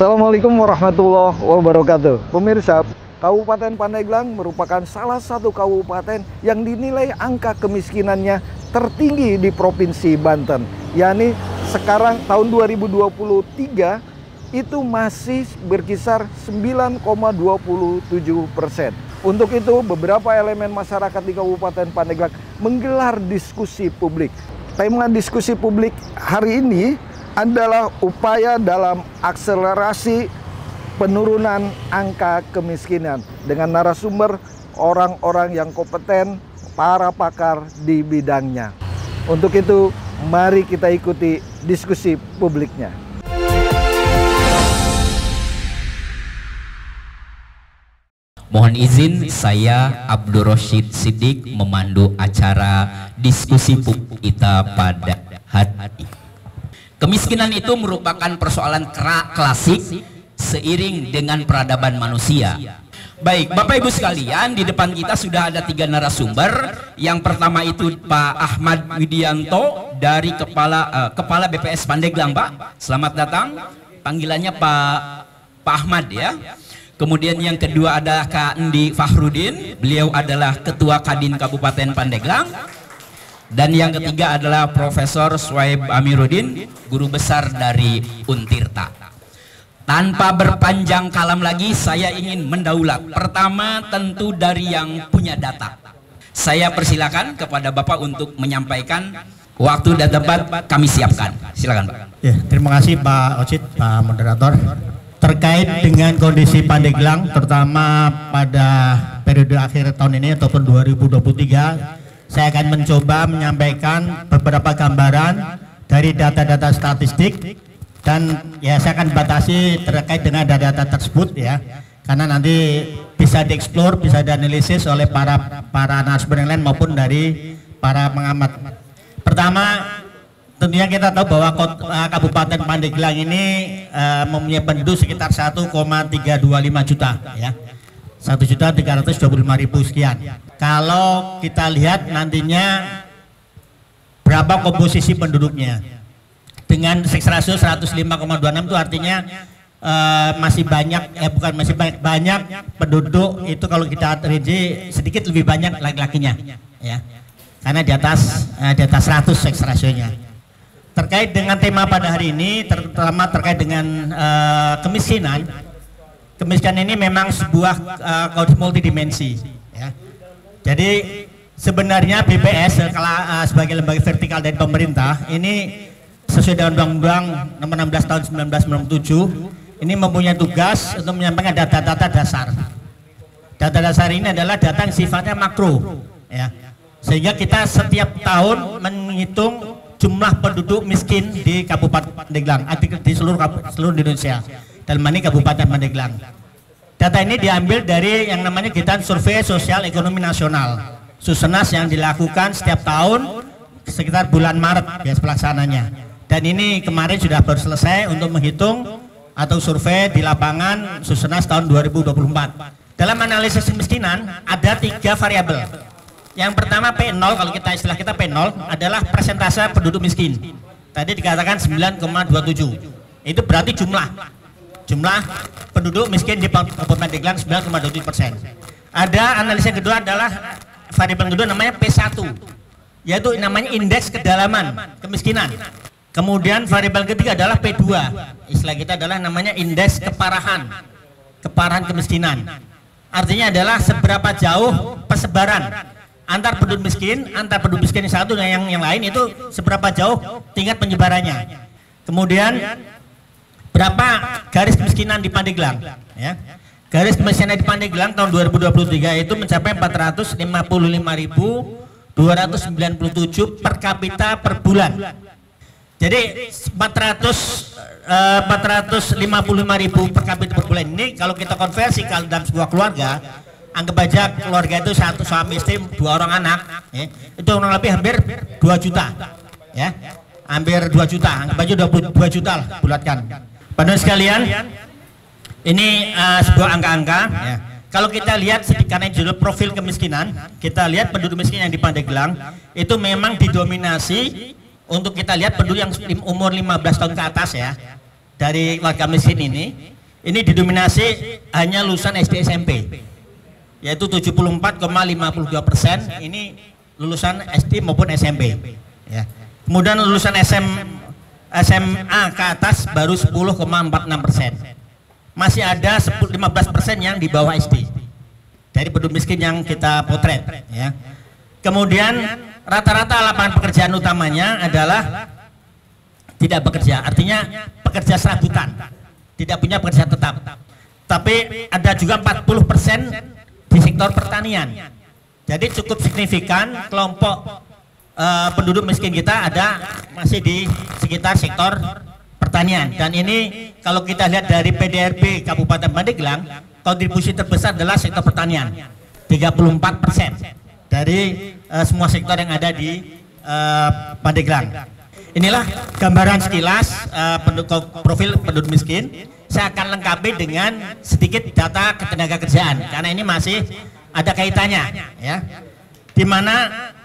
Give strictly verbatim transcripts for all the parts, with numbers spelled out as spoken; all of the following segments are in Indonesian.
Assalamualaikum warahmatullahi wabarakatuh. Pemirsa, Kabupaten Pandeglang merupakan salah satu kabupaten yang dinilai angka kemiskinannya tertinggi di Provinsi Banten. Yakni sekarang tahun dua ribu dua puluh tiga itu masih berkisar sembilan koma dua tujuh persen. Untuk itu, beberapa elemen masyarakat di Kabupaten Pandeglang menggelar diskusi publik. Tema diskusi publik hari ini adalah upaya dalam akselerasi penurunan angka kemiskinan dengan narasumber orang-orang yang kompeten, para pakar di bidangnya. Untuk itu, mari kita ikuti diskusi publiknya. Mohon izin, saya Abdul Rashid Siddiq memandu acara diskusi publik kita pada hari ini. Kemiskinan itu merupakan persoalan klasik seiring dengan peradaban manusia. Baik, Bapak Ibu sekalian, di depan kita sudah ada tiga narasumber. Yang pertama itu Pak Ahmad Widianto dari Kepala uh, Kepala B P S Pandeglang, Pak. Selamat datang. Panggilannya Pak Pak Ahmad ya. Kemudian yang kedua adalah Kak Endi Fahrudin. Beliau adalah Ketua Kadin Kabupaten Pandeglang. Dan yang ketiga adalah Profesor Swaib Amiruddin, Guru Besar dari Untirta. Tanpa berpanjang kalam lagi, saya ingin mendaulat. Pertama tentu dari yang punya data. Saya persilakan kepada Bapak untuk menyampaikan. Waktu dan tempat kami siapkan. Silakan Pak. Ya, terima kasih Pak Ocit, Pak Moderator. Terkait dengan kondisi Pandeglang, terutama pada periode akhir tahun ini ataupun dua ribu dua puluh tiga, saya akan mencoba menyampaikan beberapa gambaran dari data-data statistik dan ya saya akan batasi terkait dengan data-data tersebut ya, karena nanti bisa dieksplor, bisa dianalisis oleh para para narasumber yang lain maupun dari para pengamat. Pertama, tentunya kita tahu bahwa Kabupaten Pandeglang ini uh, mempunyai penduduk sekitar satu koma tiga dua lima juta ya. satu juta tiga ratus dua puluh lima ribu sekian. Kalau kita lihat nantinya berapa komposisi penduduknya dengan sex ratio seratus lima koma dua enam itu artinya uh, masih banyak, eh bukan masih banyak, banyak penduduk itu kalau kita rinci sedikit lebih banyak laki-lakinya ya, karena di atas uh, di atas seratus sex ratio-nya. Terkait dengan tema pada hari ini, terutama terkait dengan uh, kemiskinan. Kemiskinan ini memang sebuah uh, multidimensi ya. Jadi sebenarnya B P S uh, sebagai lembaga vertikal dari pemerintah ini sesuai dengan Undang-Undang nomor enam belas tahun seribu sembilan ratus sembilan puluh tujuh ini mempunyai tugas untuk menyampaikan data-data dasar. Data dasar ini adalah data yang sifatnya makro ya. Sehingga kita setiap tahun menghitung jumlah penduduk miskin di Kabupaten Pandeglang, di seluruh seluruh Indonesia. Dalam ini Kabupaten Pandeglang. Data ini diambil dari yang namanya kegiatan survei sosial ekonomi nasional Susenas yang dilakukan setiap tahun sekitar bulan Maret biasa pelaksananya. Dan ini kemarin sudah baru selesai untuk menghitung atau survei di lapangan Susenas tahun dua ribu dua puluh empat. Dalam analisis kemiskinan ada tiga variabel. Yang pertama P nol, kalau kita istilah kita P nol adalah persentase penduduk miskin. Tadi dikatakan sembilan koma dua tujuh. Itu berarti jumlah jumlah penduduk miskin di Kabupaten Pandeglang sembilan koma dua tujuh persen. Ada analisa yang kedua adalah variabel kedua namanya P satu, yaitu namanya indeks kedalaman kemiskinan. Kemudian variabel ketiga adalah P dua, istilah kita adalah namanya indeks keparahan keparahan kemiskinan. Artinya adalah seberapa jauh persebaran antar penduduk miskin, antar penduduk miskin yang satu dan yang yang lain itu seberapa jauh tingkat penyebarannya. Kemudian berapa garis kemiskinan di Pandeglang ya. Garis kemiskinan di Pandeglang tahun dua ribu dua puluh tiga itu mencapai empat ratus lima puluh lima ribu dua ratus sembilan puluh tujuh per kapita per bulan. Jadi empat ratus lima puluh lima ribu per kapita per bulan ini kalau kita konversi kalau dalam sebuah keluarga, anggap aja keluarga itu satu suami istri dua orang anak ya, itu kurang lebih hampir dua juta ya, hampir dua juta, anggap aja dua juta lah bulatkan. Pada sekalian, ini uh, sebuah angka-angka ya. Kalau kita lihat karena judul profil kemiskinan, kita lihat penduduk miskin yang di Pandeglang itu memang didominasi untuk kita lihat penduduk yang umur lima belas tahun ke atas ya. dari warga miskin ini, ini didominasi hanya lulusan S D S M P, yaitu tujuh puluh empat koma lima puluh dua persen ini lulusan S D maupun S M P. Ya. Kemudian lulusan S M, S M A ke atas baru sepuluh koma empat enam persen. Masih ada lima belas persen yang di bawah S D dari penduduk miskin yang kita potret. Ya. Kemudian rata-rata lapangan pekerjaan utamanya adalah tidak bekerja, artinya pekerja serabutan, tidak punya pekerjaan tetap. Tapi ada juga empat puluh persen di sektor pertanian. Jadi cukup signifikan kelompok uh, penduduk miskin kita ada masih di sekitar sektor pertanian. Dan ini kalau kita lihat dari P D R B Kabupaten Pandeglang, kontribusi terbesar adalah sektor pertanian, tiga puluh empat persen dari uh, semua sektor yang ada di uh, Pandeglang. Inilah gambaran sekilas uh, penduduk, profil penduduk miskin. Saya akan lengkapi dengan sedikit data ketenagakerjaan karena ini masih ada kaitannya, ya. Di mana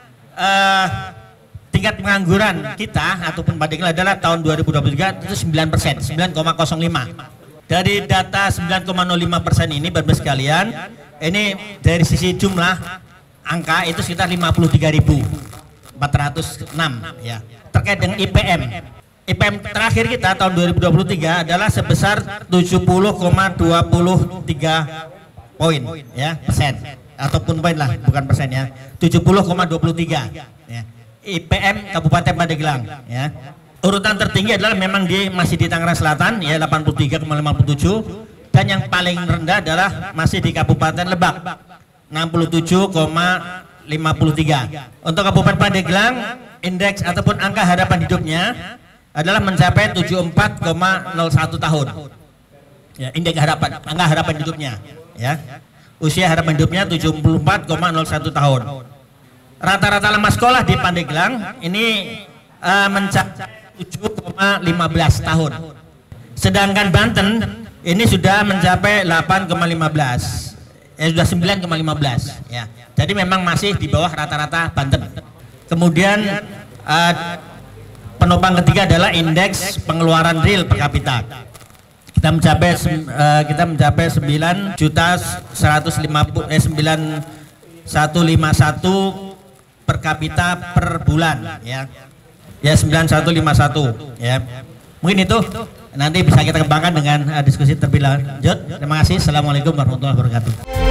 uh, tingkat pengangguran kita ataupun Pandeglang adalah tahun dua ribu dua puluh tiga itu sembilan persen, sembilan koma nol lima. Dari data sembilan koma nol lima persen ini, Bapak sekalian, ini dari sisi jumlah angka itu sekitar lima puluh tiga ribu empat ratus enam, ya. Terkait dengan I P M, I P M terakhir kita tahun dua ribu dua puluh tiga adalah sebesar tujuh puluh koma dua tiga poin, ya, persen ataupun poin lah, bukan persen, ya, tujuh puluh koma dua tiga, ya. I P M Kabupaten Pandeglang, ya. Urutan tertinggi adalah memang di masih di Tangerang Selatan, ya, delapan puluh tiga koma lima tujuh, dan yang paling rendah adalah masih di Kabupaten Lebak, enam puluh tujuh koma lima tiga. Untuk Kabupaten Pandeglang, indeks ataupun angka harapan hidupnya adalah mencapai tujuh puluh empat koma nol satu tahun. Ya, indeks harapan, angka harapan hidupnya, ya. Usia harapan hidupnya tujuh puluh empat koma nol satu tahun. Rata-rata lama sekolah di Pandeglang ini uh, mencapai tujuh koma lima belas tahun. Sedangkan Banten ini sudah mencapai delapan koma lima belas. Ya, sudah sembilan koma lima belas, ya. Jadi memang masih di bawah rata-rata Banten. Kemudian uh, penopang ketiga adalah indeks pengeluaran real per kapita. Kita mencapai uh, kita mencapai sembilan juta seratus lima puluh eh sembilan satu lima satu per kapita per bulan, ya. Ya, sembilan satu lima satu, ya. Mungkin itu nanti bisa kita kembangkan dengan uh, diskusi terlebih lanjut. Terima kasih. Assalamualaikum warahmatullahi wabarakatuh.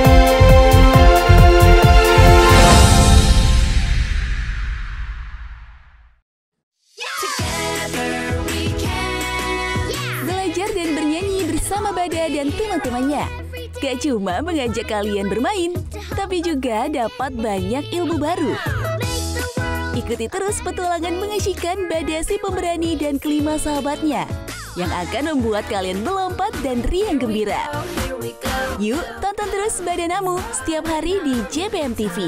Bersama Bada dan teman-temannya, gak cuma mengajak kalian bermain, tapi juga dapat banyak ilmu baru. Ikuti terus petualangan mengasyikkan Bada si pemberani dan kelima sahabatnya yang akan membuat kalian melompat dan riang gembira. Yuk tonton terus Bada Namu setiap hari di J P M T V.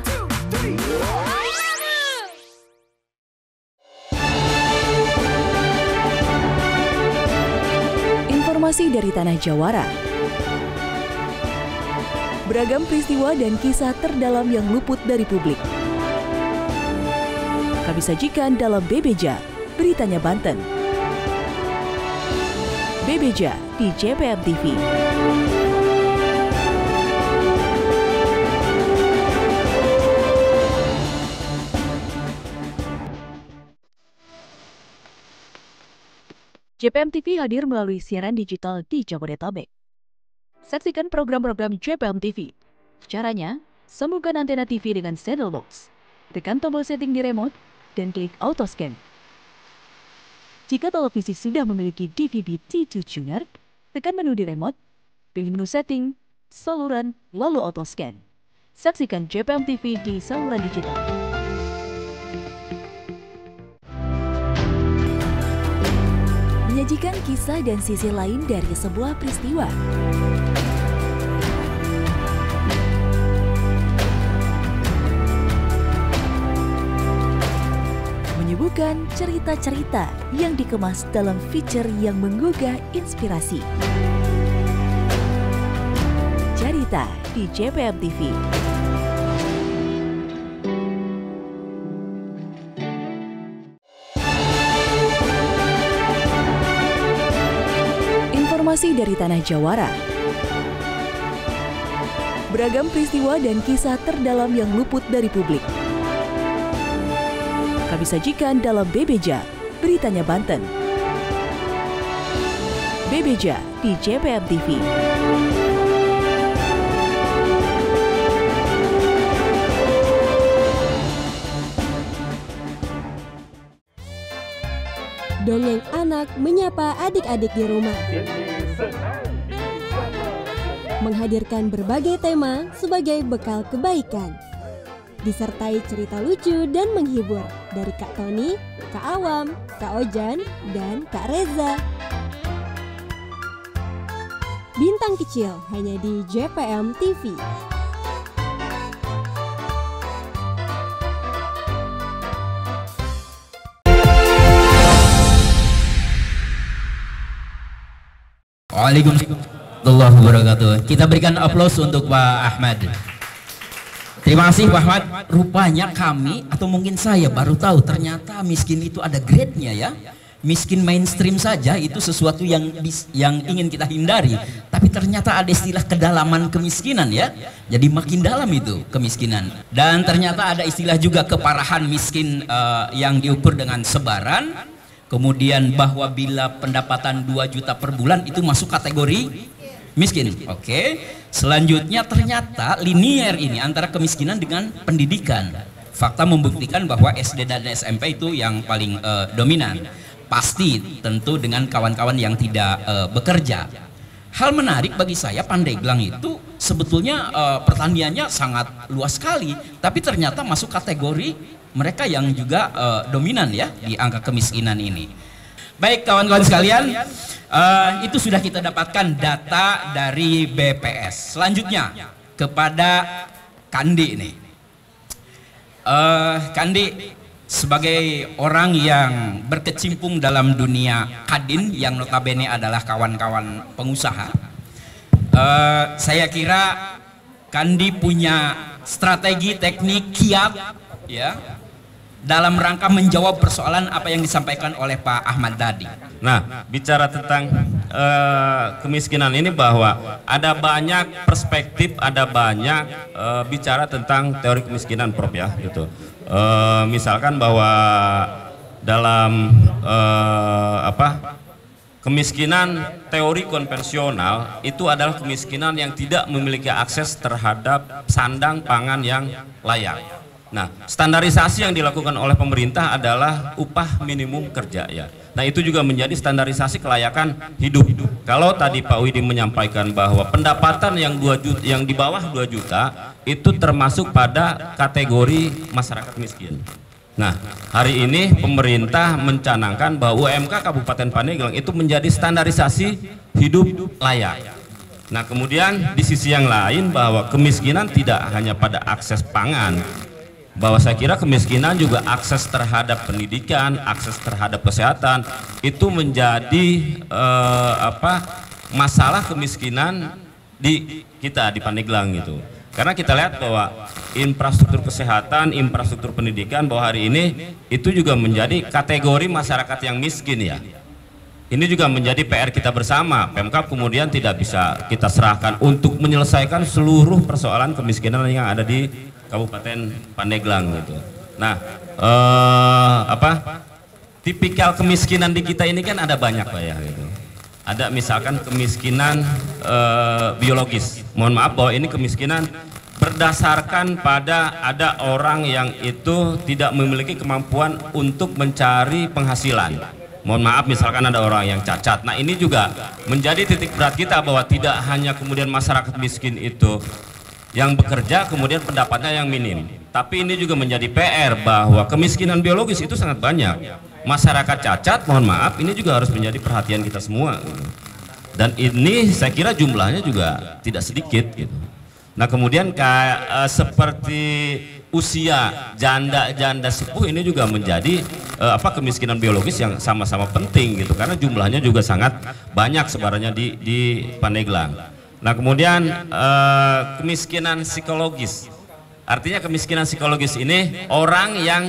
Informasi dari Tanah Jawara. Beragam peristiwa dan kisah terdalam yang luput dari publik kami sajikan dalam Bebeja, Beritanya Banten. Bebeja di J P M T V. J P M T V hadir melalui siaran digital di Jabodetabek. Saksikan program-program J P M T V. Caranya, sambungkan antena T V dengan set-top box. Tekan tombol setting di remote dan klik auto scan. Jika televisi sudah memiliki D V B T dua tuner, tekan menu di remote, pilih menu setting, saluran, lalu auto scan. Saksikan J P M T V di saluran digital. Menyajikan kisah dan sisi lain dari sebuah peristiwa. Menyuguhkan cerita-cerita yang dikemas dalam feature yang menggugah inspirasi. Cerita di J P M T V. Informasi dari Tanah Jawara. Beragam peristiwa dan kisah terdalam yang luput dari publik kami sajikan dalam Bebeja, Beritanya Banten. Bebeja di J P M T V. Dongeng anak menyapa adik-adik di rumah. Menghadirkan berbagai tema sebagai bekal kebaikan. Disertai cerita lucu dan menghibur dari Kak Tony, Kak Awam, Kak Ojan, dan Kak Reza. Bintang kecil hanya di J P M T V. Waalaikumsalam warahmatullahi wabarakatuh. Kita berikan aplaus untuk Pak Ahmad. Terima kasih Pak Ahmad. Rupanya kami atau mungkin saya baru tahu ternyata miskin itu ada grade-nya ya. Miskin mainstream saja itu sesuatu yang yang ingin kita hindari, tapi ternyata ada istilah kedalaman kemiskinan ya. Jadi makin dalam itu kemiskinan. Dan ternyata ada istilah juga keparahan miskin uh, yang diukur dengan sebaran. Kemudian bahwa bila pendapatan dua juta per bulan itu masuk kategori miskin. Oke. Selanjutnya ternyata linier ini antara kemiskinan dengan pendidikan. Fakta membuktikan bahwa S D dan S M P itu yang paling uh, dominan. Pasti tentu dengan kawan-kawan yang tidak uh, bekerja. Hal menarik bagi saya Pandeglang itu sebetulnya uh, pertaniannya sangat luas sekali, tapi ternyata masuk kategori mereka yang juga uh, dominan ya di angka kemiskinan ini. Baik kawan-kawan sekalian, uh, itu sudah kita dapatkan data dari B P S. Selanjutnya kepada Kandi ini. Uh, Kandi sebagai orang yang berkecimpung dalam dunia Kadin yang notabene adalah kawan-kawan pengusaha, uh, saya kira Kandi punya strategi, teknik, kiat ya dalam rangka menjawab persoalan apa yang disampaikan oleh Pak Ahmad tadi. Nah, bicara tentang uh, kemiskinan ini bahwa ada banyak perspektif, ada banyak uh, bicara tentang teori kemiskinan, Prof ya, gitu. Uh, misalkan bahwa dalam uh, apa kemiskinan teori konvensional itu adalah kemiskinan yang tidak memiliki akses terhadap sandang pangan yang layak. Nah, standarisasi yang dilakukan oleh pemerintah adalah upah minimum kerja ya. Nah, itu juga menjadi standarisasi kelayakan hidup. Kalau tadi Pak Widi menyampaikan bahwa pendapatan yang dua juta, yang di bawah dua juta itu termasuk pada kategori masyarakat miskin. Nah, hari ini pemerintah mencanangkan bahwa U M K Kabupaten Pandeglang itu menjadi standarisasi hidup layak. Nah, kemudian di sisi yang lain bahwa kemiskinan tidak hanya pada akses pangan, bahwa saya kira kemiskinan juga akses terhadap pendidikan, akses terhadap kesehatan itu menjadi eh, apa masalah kemiskinan di kita di Pandeglang gitu. Karena kita lihat bahwa infrastruktur kesehatan, infrastruktur pendidikan bahwa hari ini itu juga menjadi kategori masyarakat yang miskin ya. Ini juga menjadi P R kita bersama. Pemkab kemudian tidak bisa kita serahkan untuk menyelesaikan seluruh persoalan kemiskinan yang ada di Kabupaten Pandeglang gitu. Nah, eh, apa tipikal kemiskinan di kita ini kan ada banyak Pak ya gitu. Ada misalkan kemiskinan eh, biologis. Mohon maaf bahwa ini kemiskinan berdasarkan pada ada orang yang itu tidak memiliki kemampuan untuk mencari penghasilan. Mohon maaf misalkan ada orang yang cacat. Nah, ini juga menjadi titik berat kita bahwa tidak hanya kemudian masyarakat miskin itu yang bekerja kemudian pendapatnya yang minim, tapi ini juga menjadi P R bahwa kemiskinan biologis itu sangat banyak. Masyarakat cacat, mohon maaf, ini juga harus menjadi perhatian kita semua. Dan ini saya kira jumlahnya juga tidak sedikit gitu. Nah, kemudian kayak uh, seperti usia janda-janda sepuh ini juga menjadi uh, apa kemiskinan biologis yang sama-sama penting gitu, karena jumlahnya juga sangat banyak sebarannya di di Pandeglang. Nah, kemudian eh, kemiskinan psikologis, artinya kemiskinan psikologis ini orang yang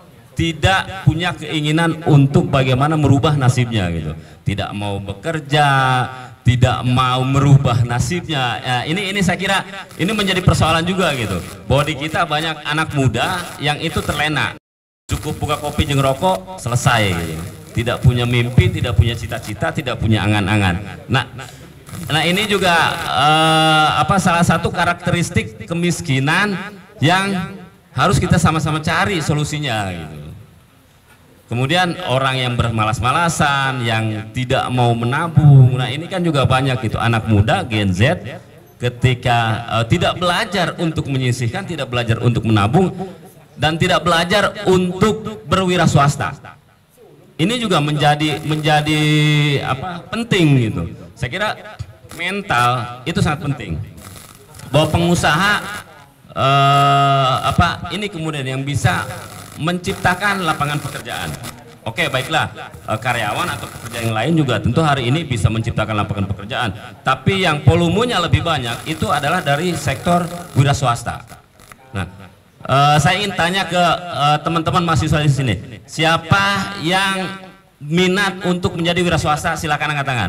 tidak punya keinginan untuk bagaimana merubah nasibnya gitu, tidak mau bekerja, tidak mau merubah nasibnya. Ya, ini ini saya kira ini menjadi persoalan juga gitu. Bahwa di kita banyak anak muda yang itu terlena. Cukup buka kopi jeung rokok selesai gitu. Tidak punya mimpi, tidak punya cita-cita, tidak punya angan-angan. Nah, nah ini juga uh, apa salah satu karakteristik kemiskinan yang harus kita sama-sama cari solusinya gitu. Kemudian orang yang bermalas-malasan, yang tidak mau menabung. Nah, ini kan juga banyak gitu anak muda Gen Z ketika uh, tidak belajar untuk menyisihkan, tidak belajar untuk menabung, dan tidak belajar untuk berwira swasta. Ini juga menjadi menjadi apa penting gitu. Saya kira mental itu sangat penting. Bahwa pengusaha eh, apa ini kemudian yang bisa menciptakan lapangan pekerjaan. Oke, baiklah, eh, karyawan atau pekerja yang lain juga tentu hari ini bisa menciptakan lapangan pekerjaan. Tapi yang volumenya lebih banyak itu adalah dari sektor wira swasta. Nah, Uh, saya ingin tanya ke teman-teman uh, mahasiswa di sini, siapa yang minat untuk menjadi wira swasta? Silakan angkat tangan.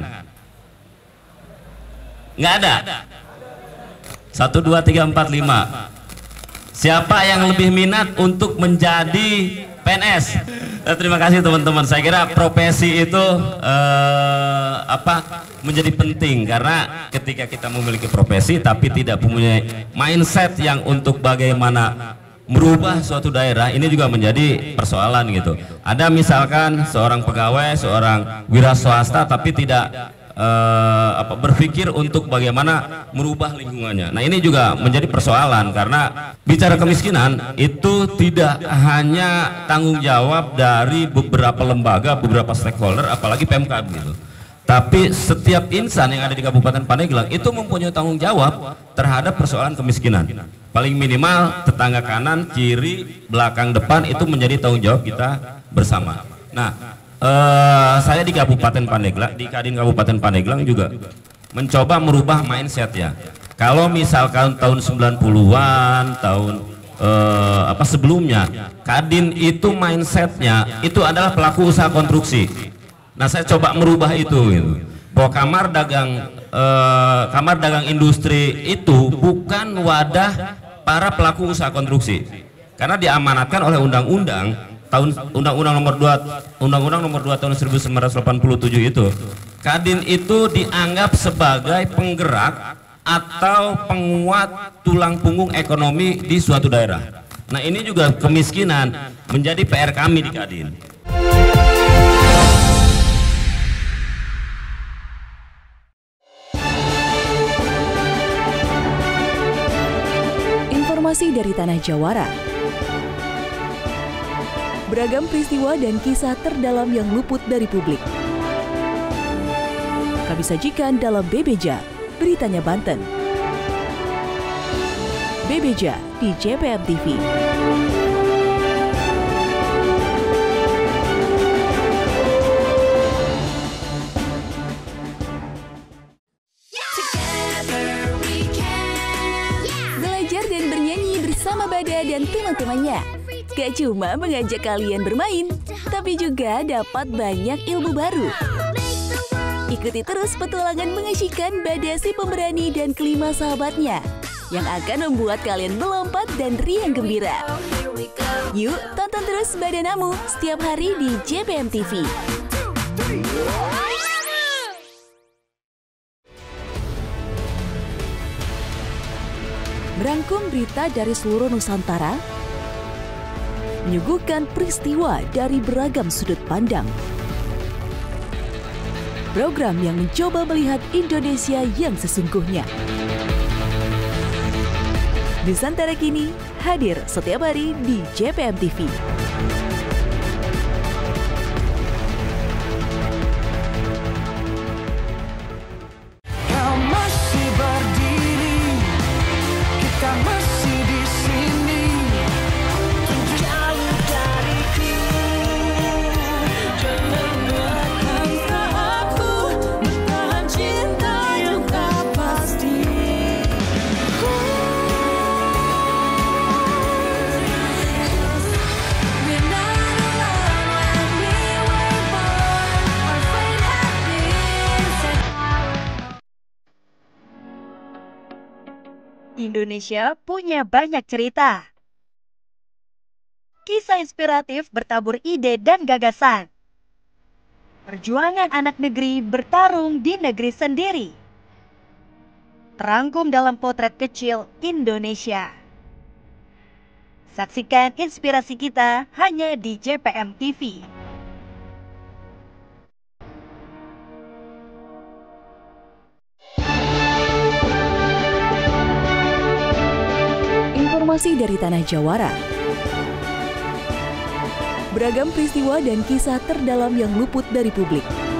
Nggak ada. Satu, dua, tiga, empat, lima. Siapa yang lebih minat untuk menjadi P N S? Nah, terima kasih teman-teman. Saya kira profesi itu uh, apa menjadi penting karena ketika kita memiliki profesi tapi tidak punya mindset yang untuk bagaimana merubah suatu daerah, ini juga menjadi persoalan gitu. Ada misalkan seorang pegawai, seorang wira swasta tapi tidak eh, apa, berpikir untuk bagaimana merubah lingkungannya. Nah, ini juga menjadi persoalan karena bicara kemiskinan itu tidak hanya tanggung jawab dari beberapa lembaga, beberapa stakeholder, apalagi Pemkab gitu. Tapi setiap insan yang ada di Kabupaten Pandeglang itu mempunyai tanggung jawab terhadap persoalan kemiskinan. Paling minimal tetangga kanan, kiri, belakang, depan itu menjadi tanggung jawab kita bersama. Nah, eh, saya di Kabupaten Pandeglang, di Kadin Kabupaten Pandeglang juga mencoba merubah mindset ya. Kalau misalkan tahun sembilan puluhan, tahun eh, apa sebelumnya, Kadin itu mindsetnya itu adalah pelaku usaha konstruksi. Nah, saya coba merubah itu gitu. Bahwa kamar dagang eh, kamar dagang industri itu bukan wadah para pelaku usaha konstruksi. Karena diamanatkan oleh undang-undang tahun undang-undang nomor dua undang-undang nomor dua tahun seribu sembilan ratus delapan puluh tujuh itu. Kadin itu dianggap sebagai penggerak atau penguat tulang punggung ekonomi di suatu daerah. Nah, ini juga kemiskinan menjadi P R kami di Kadin. Informasi dari Tanah Jawara. Beragam peristiwa dan kisah terdalam yang luput dari publik kami sajikan dalam Bebeja, Beritanya Banten. Bebeja di J P M T V. Bersama Bada dan teman-temannya. Gak cuma mengajak kalian bermain, tapi juga dapat banyak ilmu baru. Ikuti terus petualangan mengasyikan Bada si pemberani dan kelima sahabatnya yang akan membuat kalian melompat dan riang gembira. Yuk, tonton terus Bada Namu setiap hari di J P M T V. Merangkum berita dari seluruh Nusantara, menyuguhkan peristiwa dari beragam sudut pandang. Program yang mencoba melihat Indonesia yang sesungguhnya. Nusantara Kini hadir setiap hari di J P M T V. When I Indonesia punya banyak cerita. Kisah inspiratif bertabur ide dan gagasan. Perjuangan anak negeri bertarung di negeri sendiri. Terangkum dalam potret kecil Indonesia. Saksikan inspirasi kita hanya di J P M T V. Informasi dari Tanah Jawara. Beragam peristiwa dan kisah terdalam yang luput dari publik.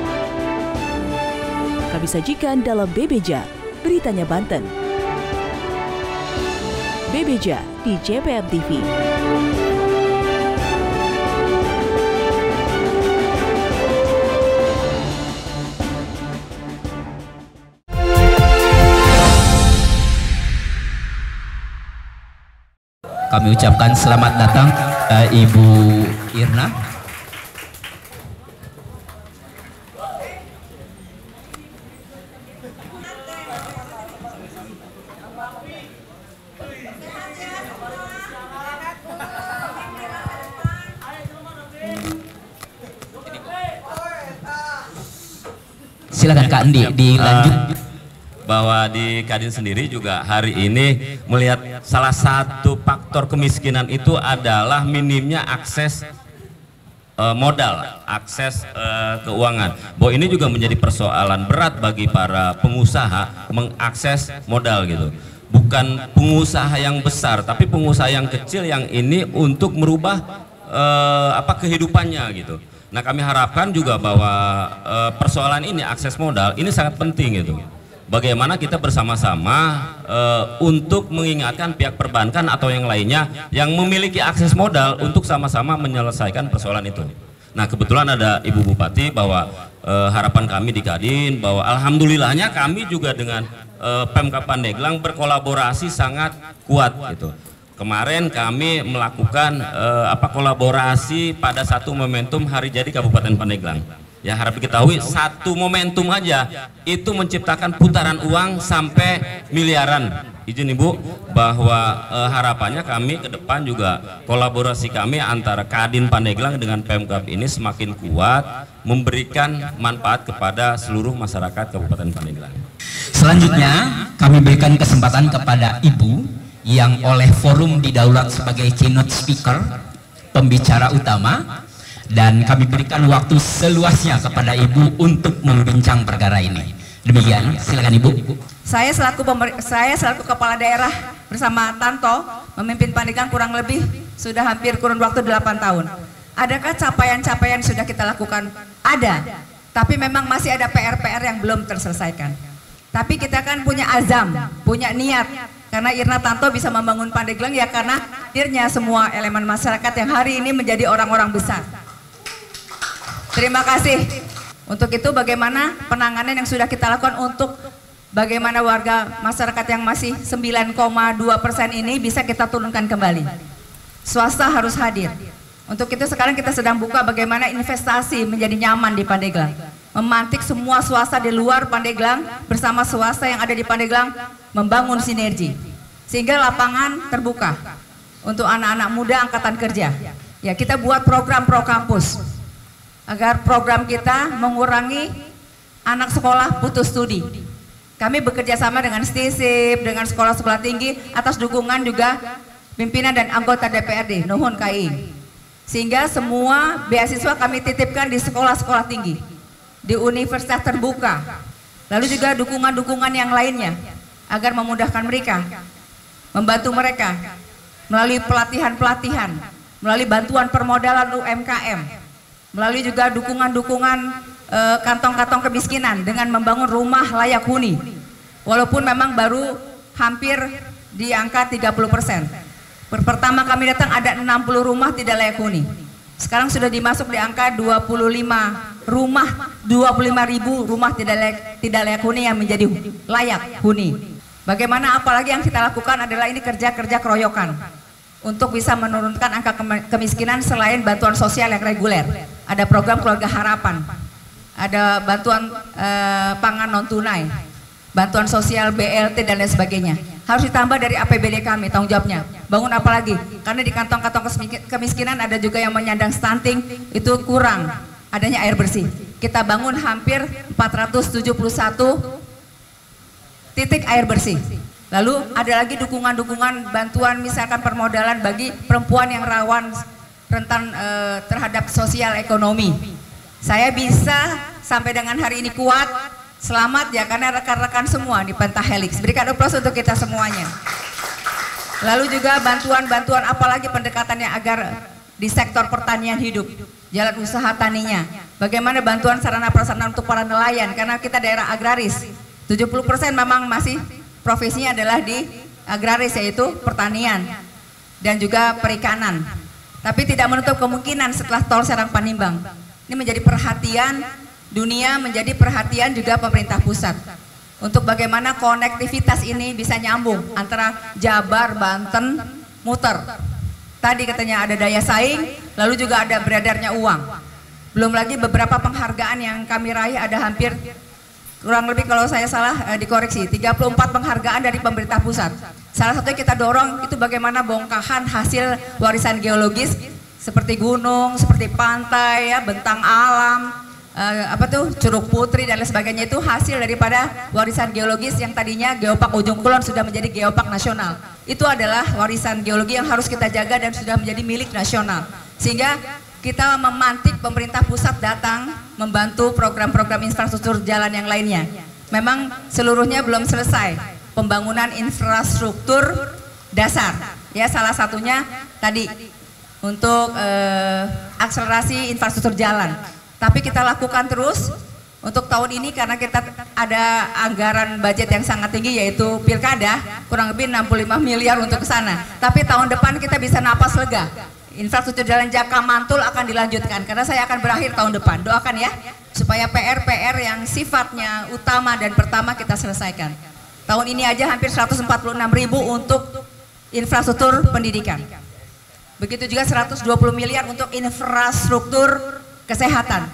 Kami sajikan dalam Bebeja, Beritanya Banten. Bebeja di J P M T V. Kami ucapkan selamat datang uh, Ibu Irna. Silakan Kak Andi dilanjut. Uh, bahwa di Kadin sendiri juga hari ini melihat salah satu faktor kemiskinan itu adalah minimnya akses uh, modal, akses uh, keuangan. Bahwa ini juga menjadi persoalan berat bagi para pengusaha mengakses modal gitu. Bukan pengusaha yang besar, tapi pengusaha yang kecil yang ini untuk merubah uh, apa kehidupannya gitu. Nah, kami harapkan juga bahwa uh, persoalan ini akses modal ini sangat penting gitu. Bagaimana kita bersama-sama uh, untuk mengingatkan pihak perbankan atau yang lainnya yang memiliki akses modal untuk sama-sama menyelesaikan persoalan itu. Nah, kebetulan ada Ibu Bupati bahwa uh, harapan kami di Kadin bahwa alhamdulillahnya kami juga dengan uh, Pemkab Pandeglang berkolaborasi sangat kuat gitu. Kemarin kami melakukan uh, apa kolaborasi pada satu momentum Hari Jadi Kabupaten Pandeglang. Ya, harap diketahui satu momentum aja itu menciptakan putaran uang sampai miliaran. Izin Ibu bahwa eh, harapannya kami ke depan juga kolaborasi kami antara Kadin Pandeglang dengan Pemkab ini semakin kuat memberikan manfaat kepada seluruh masyarakat Kabupaten Pandeglang. Selanjutnya kami berikan kesempatan kepada Ibu yang oleh forum didaulat sebagai keynote speaker, pembicara utama. Dan kami berikan waktu seluasnya kepada Ibu untuk membincang perkara ini. Demikian, silakan Ibu. Saya selaku pemer saya selaku kepala daerah bersama Tanto memimpin Pandeglang kurang lebih sudah hampir kurun waktu delapan tahun. Adakah capaian-capaian sudah kita lakukan? Ada. Tapi memang masih ada P R P R yang belum terselesaikan. Tapi kita kan punya azam, punya niat. Karena Irna Tanto bisa membangun Pandeglang ya karena hadirnya semua elemen masyarakat yang hari ini menjadi orang-orang besar. Terima kasih. Untuk itu bagaimana penanganan yang sudah kita lakukan untuk bagaimana warga masyarakat yang masih sembilan koma dua persen ini bisa kita turunkan kembali. Swasta harus hadir. Untuk itu sekarang kita sedang buka bagaimana investasi menjadi nyaman di Pandeglang. Memantik semua swasta di luar Pandeglang bersama swasta yang ada di Pandeglang membangun sinergi. Sehingga lapangan terbuka untuk anak-anak muda angkatan kerja. Ya, kita buat program pro kampus. Agar program kita mengurangi anak sekolah putus studi. Kami bekerja sama dengan STISIP, dengan sekolah-sekolah tinggi atas dukungan juga pimpinan dan anggota D P R D, Nuhun K I. Sehingga semua beasiswa kami titipkan di sekolah-sekolah tinggi, di universitas terbuka. Lalu juga dukungan-dukungan yang lainnya agar memudahkan mereka, membantu mereka melalui pelatihan-pelatihan, melalui bantuan permodalan U M K M. Melalui juga dukungan-dukungan kantong-kantong e, kemiskinan dengan membangun rumah layak huni. Walaupun memang baru hampir di angka tiga puluh persen. Pertama kami datang ada enam puluh rumah tidak layak huni. Sekarang sudah dimasuk di angka dua puluh lima rumah, dua puluh lima ribu rumah tidak layak, tidak layak huni yang menjadi layak huni. Bagaimana apalagi yang kita lakukan adalah ini kerja-kerja keroyokan. Untuk bisa menurunkan angka kemiskinan selain bantuan sosial yang reguler. Ada program keluarga harapan, ada bantuan eh, pangan non tunai, bantuan sosial B L T dan lain sebagainya. harus ditambah dari A P B D kami tanggung jawabnya. Bangun apa lagi? Karena di kantong-kantong kemiskinan ada juga yang menyandang stunting, itu kurang adanya air bersih. Kita bangun hampir empat ratus tujuh puluh satu titik air bersih. Lalu ada lagi dukungan-dukungan bantuan misalkan permodalan bagi perempuan yang rawan rentan eh, terhadap sosial ekonomi. Saya bisa sampai dengan hari ini kuat, selamat ya karena rekan-rekan semua di Pentahelix. Berikan aplaus untuk kita semuanya. Lalu juga bantuan-bantuan apalagi pendekatannya agar di sektor pertanian hidup, jalan usaha taninya. Bagaimana bantuan sarana prasarana untuk para nelayan karena kita daerah agraris. tujuh puluh persen memang masih profesinya adalah di agraris yaitu pertanian dan juga perikanan. Tapi tidak menutup kemungkinan setelah tol Serang Panimbang. Ini menjadi perhatian dunia, menjadi perhatian juga pemerintah pusat. Untuk bagaimana konektivitas ini bisa nyambung antara Jabar, Banten, muter. Tadi katanya ada daya saing, lalu juga ada beredarnya uang. Belum lagi beberapa penghargaan yang kami raih ada hampir kurang lebih kalau saya salah eh, dikoreksi tiga puluh empat penghargaan dari pemerintah pusat. Salah satunya kita dorong itu bagaimana bongkahan hasil warisan geologis seperti gunung, seperti pantai, ya, bentang alam, eh, apa tuh Curug Putri dan lain sebagainya itu hasil daripada warisan geologis yang tadinya Geopark Ujung Kulon sudah menjadi Geopark nasional. Itu adalah warisan geologi yang harus kita jaga dan sudah menjadi milik nasional. Sehingga kita memantik pemerintah pusat datang membantu program-program infrastruktur jalan yang lainnya. Memang seluruhnya belum selesai pembangunan infrastruktur dasar. Ya salah satunya tadi untuk eh, akselerasi infrastruktur jalan. Tapi kita lakukan terus untuk tahun ini karena kita ada anggaran budget yang sangat tinggi yaitu pilkada kurang lebih enam puluh lima miliar untuk ke sana. Tapi tahun depan kita bisa napas lega. Infrastruktur jalan Jaka Mantul akan dilanjutkan karena saya akan berakhir tahun depan. Doakan ya supaya P R P R yang sifatnya utama dan pertama kita selesaikan. Tahun ini aja hampir seratus empat puluh enam ribu untuk infrastruktur pendidikan. Begitu juga seratus dua puluh miliar untuk infrastruktur kesehatan.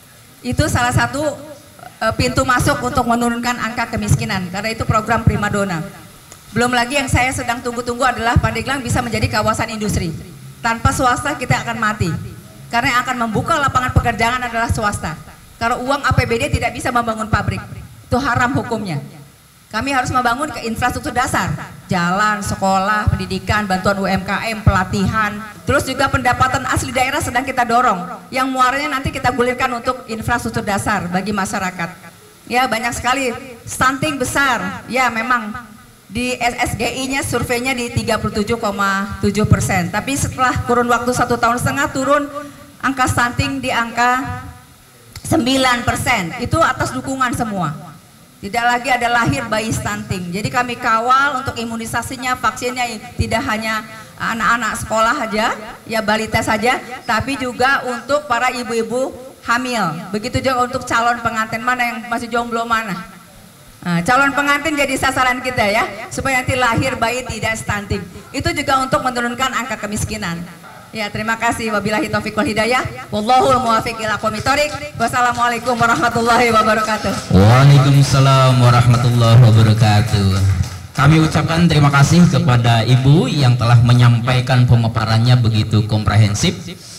Itu salah satu e, pintu masuk untuk menurunkan angka kemiskinan karena itu program Primadona. Belum lagi yang saya sedang tunggu-tunggu adalah Pandeglang bisa menjadi kawasan industri. Tanpa swasta kita akan mati. Karena yang akan membuka lapangan pekerjaan adalah swasta. Kalau uang A P B D tidak bisa membangun pabrik. Itu haram hukumnya. Kami harus membangun ke infrastruktur dasar. Jalan, sekolah, pendidikan, bantuan U M K M, pelatihan. Terus juga pendapatan asli daerah sedang kita dorong. Yang muaranya nanti kita gulirkan untuk infrastruktur dasar bagi masyarakat. Ya banyak sekali stunting besar. Ya memang. Di S S G I-nya surveinya di tiga puluh tujuh koma tujuh persen. Tapi setelah kurun waktu satu tahun setengah turun angka stunting di angka sembilan persen. Itu atas dukungan semua. Tidak lagi ada lahir bayi stunting. Jadi kami kawal untuk imunisasinya, vaksinnya tidak hanya anak-anak sekolah aja, ya balita saja, tapi juga untuk para ibu-ibu hamil. Begitu juga untuk calon pengantin mana yang masih jomblo mana. Nah, calon pengantin jadi sasaran kita ya, supaya nanti lahir bayi tidak stunting. Itu juga untuk menurunkan angka kemiskinan. Ya, terima kasih. Wabillahi taufiq wal hidayah. Wallahul muwaffiq ila aqwamit thoriq. Wassalamualaikum warahmatullahi wabarakatuh. Waalaikumsalam warahmatullahi wabarakatuh. Kami ucapkan terima kasih kepada Ibu yang telah menyampaikan pemaparannya begitu komprehensif.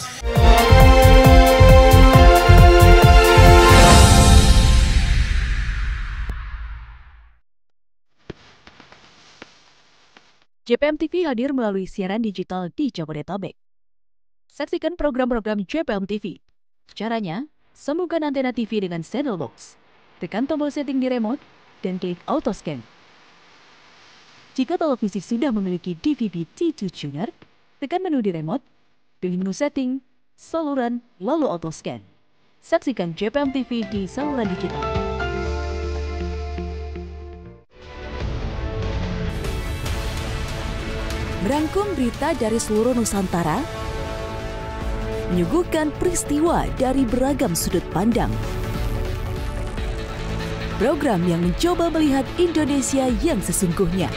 J P M T V hadir melalui siaran digital di Jabodetabek. Saksikan program-program J P M T V. Caranya, sambungkan antena T V dengan set-top box. Tekan tombol setting di remote dan klik auto scan. Jika televisi sudah memiliki D V B T dua tuner, tekan menu di remote, pilih menu setting, saluran, lalu auto scan. Saksikan J P M T V di saluran digital. Merangkum berita dari seluruh Nusantara, menyuguhkan peristiwa dari beragam sudut pandang. Program yang mencoba melihat Indonesia yang sesungguhnya.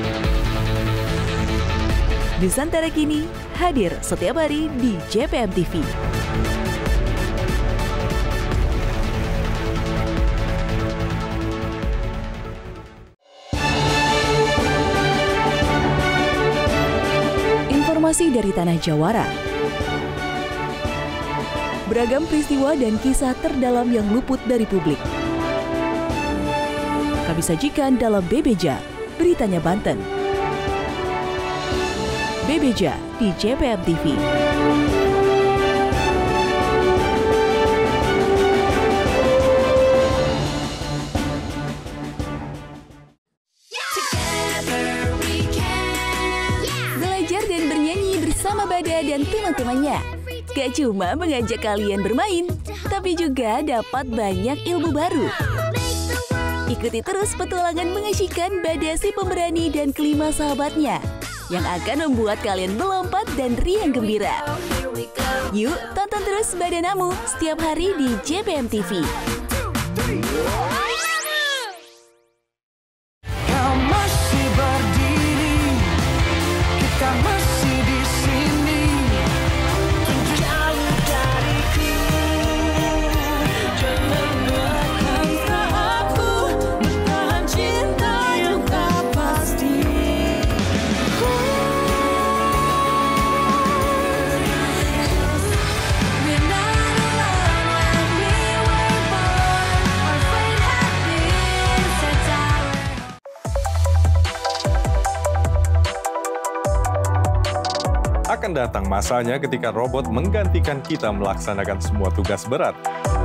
Nusantara Kini hadir setiap hari di J P M T V. Masih dari Tanah Jawara. Beragam peristiwa dan kisah terdalam yang luput dari publik kami sajikan dalam Bebeja, Beritanya Banten. Bebeja di J P M T V. Belajar dan bernyanyi bersama Bada dan teman-temannya. Gak cuma mengajak kalian bermain, tapi juga dapat banyak ilmu baru. Ikuti terus petualangan mengasyikkan Bada si pemberani dan kelima sahabatnya yang akan membuat kalian melompat dan riang gembira. Yuk, tonton terus Badanamu setiap hari di J P M T V. Kau masih berdiri, kita masih di sini. Jauh dariku, jangan lupakan aku, bertahan cinta yang tak pasti. Akan datang masanya ketika robot menggantikan kita melaksanakan semua tugas berat.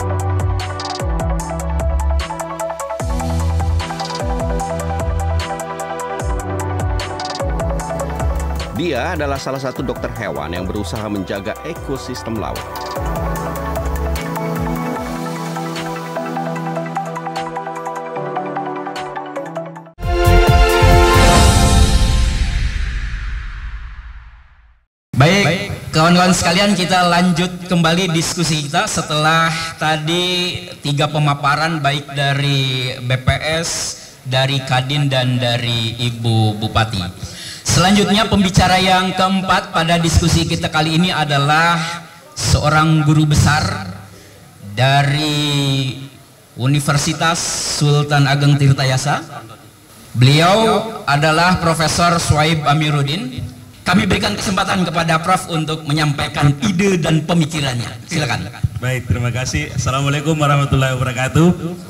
Dia adalah salah satu dokter hewan yang berusaha menjaga ekosistem laut. Baik, kawan-kawan sekalian, kita lanjut kembali diskusi kita setelah tadi tiga pemaparan baik dari B P S, dari Kadin, dan dari Ibu Bupati. Selanjutnya pembicara yang keempat pada diskusi kita kali ini adalah seorang guru besar dari Universitas Sultan Ageng Tirtayasa. Beliau adalah Profesor Swaib Amiruddin. Kami berikan kesempatan kepada Prof untuk menyampaikan ide dan pemikirannya. Silakan. Baik, terima kasih. Assalamualaikum warahmatullahi wabarakatuh.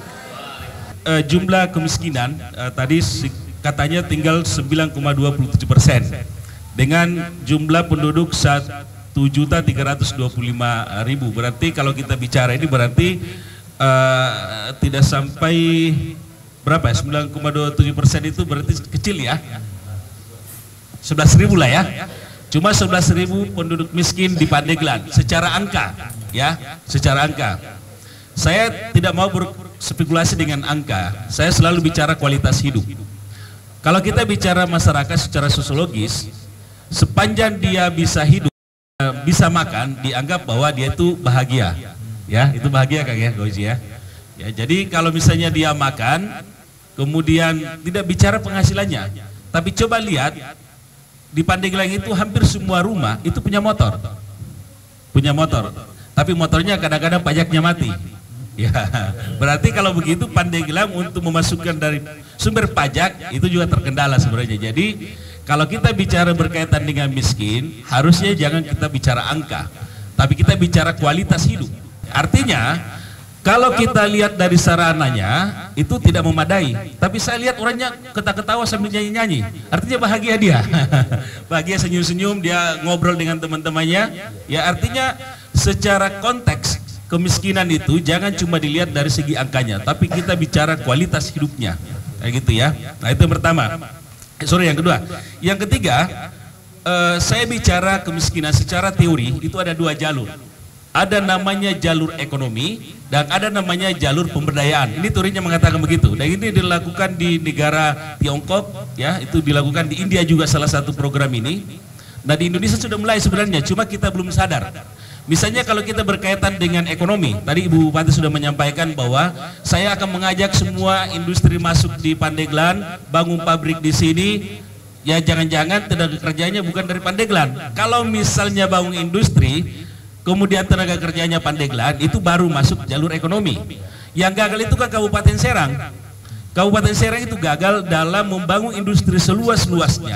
Uh, jumlah kemiskinan uh, tadi katanya tinggal sembilan koma dua tujuh persen dengan jumlah penduduk satu juta tiga ratus dua puluh lima ribu. Berarti kalau kita bicara ini berarti uh, tidak sampai berapa ya? sembilan koma dua tujuh persen itu berarti kecil ya. sebelas ribu lah ya, cuma sebelas ribu penduduk miskin di Pandeglang secara angka ya, secara angka. Saya tidak mau berspekulasi dengan angka, saya selalu bicara kualitas hidup. Kalau kita bicara masyarakat secara sosiologis, sepanjang dia bisa hidup, bisa makan, dianggap bahwa dia itu bahagia ya, itu bahagia Kang ya, Goji ya. Ya, jadi kalau misalnya dia makan, kemudian tidak bicara penghasilannya, tapi coba lihat di Pandeglang itu hampir semua rumah itu punya motor, punya motor, tapi motornya kadang-kadang pajaknya mati. Ya, berarti kalau begitu Pandeglang untuk memasukkan dari sumber pajak itu juga terkendala sebenarnya. Jadi kalau kita bicara berkaitan dengan miskin, harusnya jangan kita bicara angka, tapi kita bicara kualitas hidup. Artinya kalau kita lihat dari sarananya itu tidak memadai, tapi saya lihat orangnya ketawa-ketawa sambil nyanyi-nyanyi, artinya bahagia dia, bahagia senyum-senyum, dia ngobrol dengan teman-temannya. Ya, artinya secara konteks kemiskinan itu jangan cuma dilihat dari segi angkanya, tapi kita bicara kualitas hidupnya, kayak gitu ya. Nah, itu yang pertama. Eh, sorry, yang kedua, yang ketiga, eh, saya bicara kemiskinan secara teori itu ada dua jalur. Ada namanya jalur ekonomi dan ada namanya jalur pemberdayaan. Ini teorinya mengatakan begitu. Dan ini dilakukan di negara Tiongkok, ya, itu dilakukan di India juga salah satu program ini. Nah, di Indonesia sudah mulai sebenarnya, cuma kita belum sadar. Misalnya kalau kita berkaitan dengan ekonomi, tadi Ibu Bupati sudah menyampaikan bahwa saya akan mengajak semua industri masuk di Pandeglang, bangun pabrik di sini. Ya, jangan-jangan tenaga kerjanya bukan dari Pandeglang. Kalau misalnya bangun industri, kemudian tenaga kerjanya Pandeglang, itu baru masuk jalur ekonomi. Yang gagal itu kan Kabupaten Serang. Kabupaten Serang itu gagal dalam membangun industri seluas-luasnya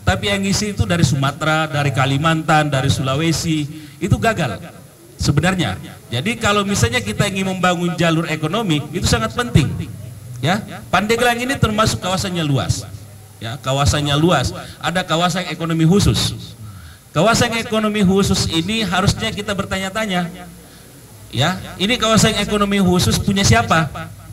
tapi yang ngisi itu dari Sumatera, dari Kalimantan, dari Sulawesi, itu gagal sebenarnya. Jadi kalau misalnya kita ingin membangun jalur ekonomi, itu sangat penting. Ya, Pandeglang ini termasuk kawasannya luas. Ya, kawasannya luas. Ada kawasan ekonomi khusus. Kawasan ekonomi khusus ini harusnya kita bertanya-tanya, ya, ini kawasan ekonomi khusus punya siapa?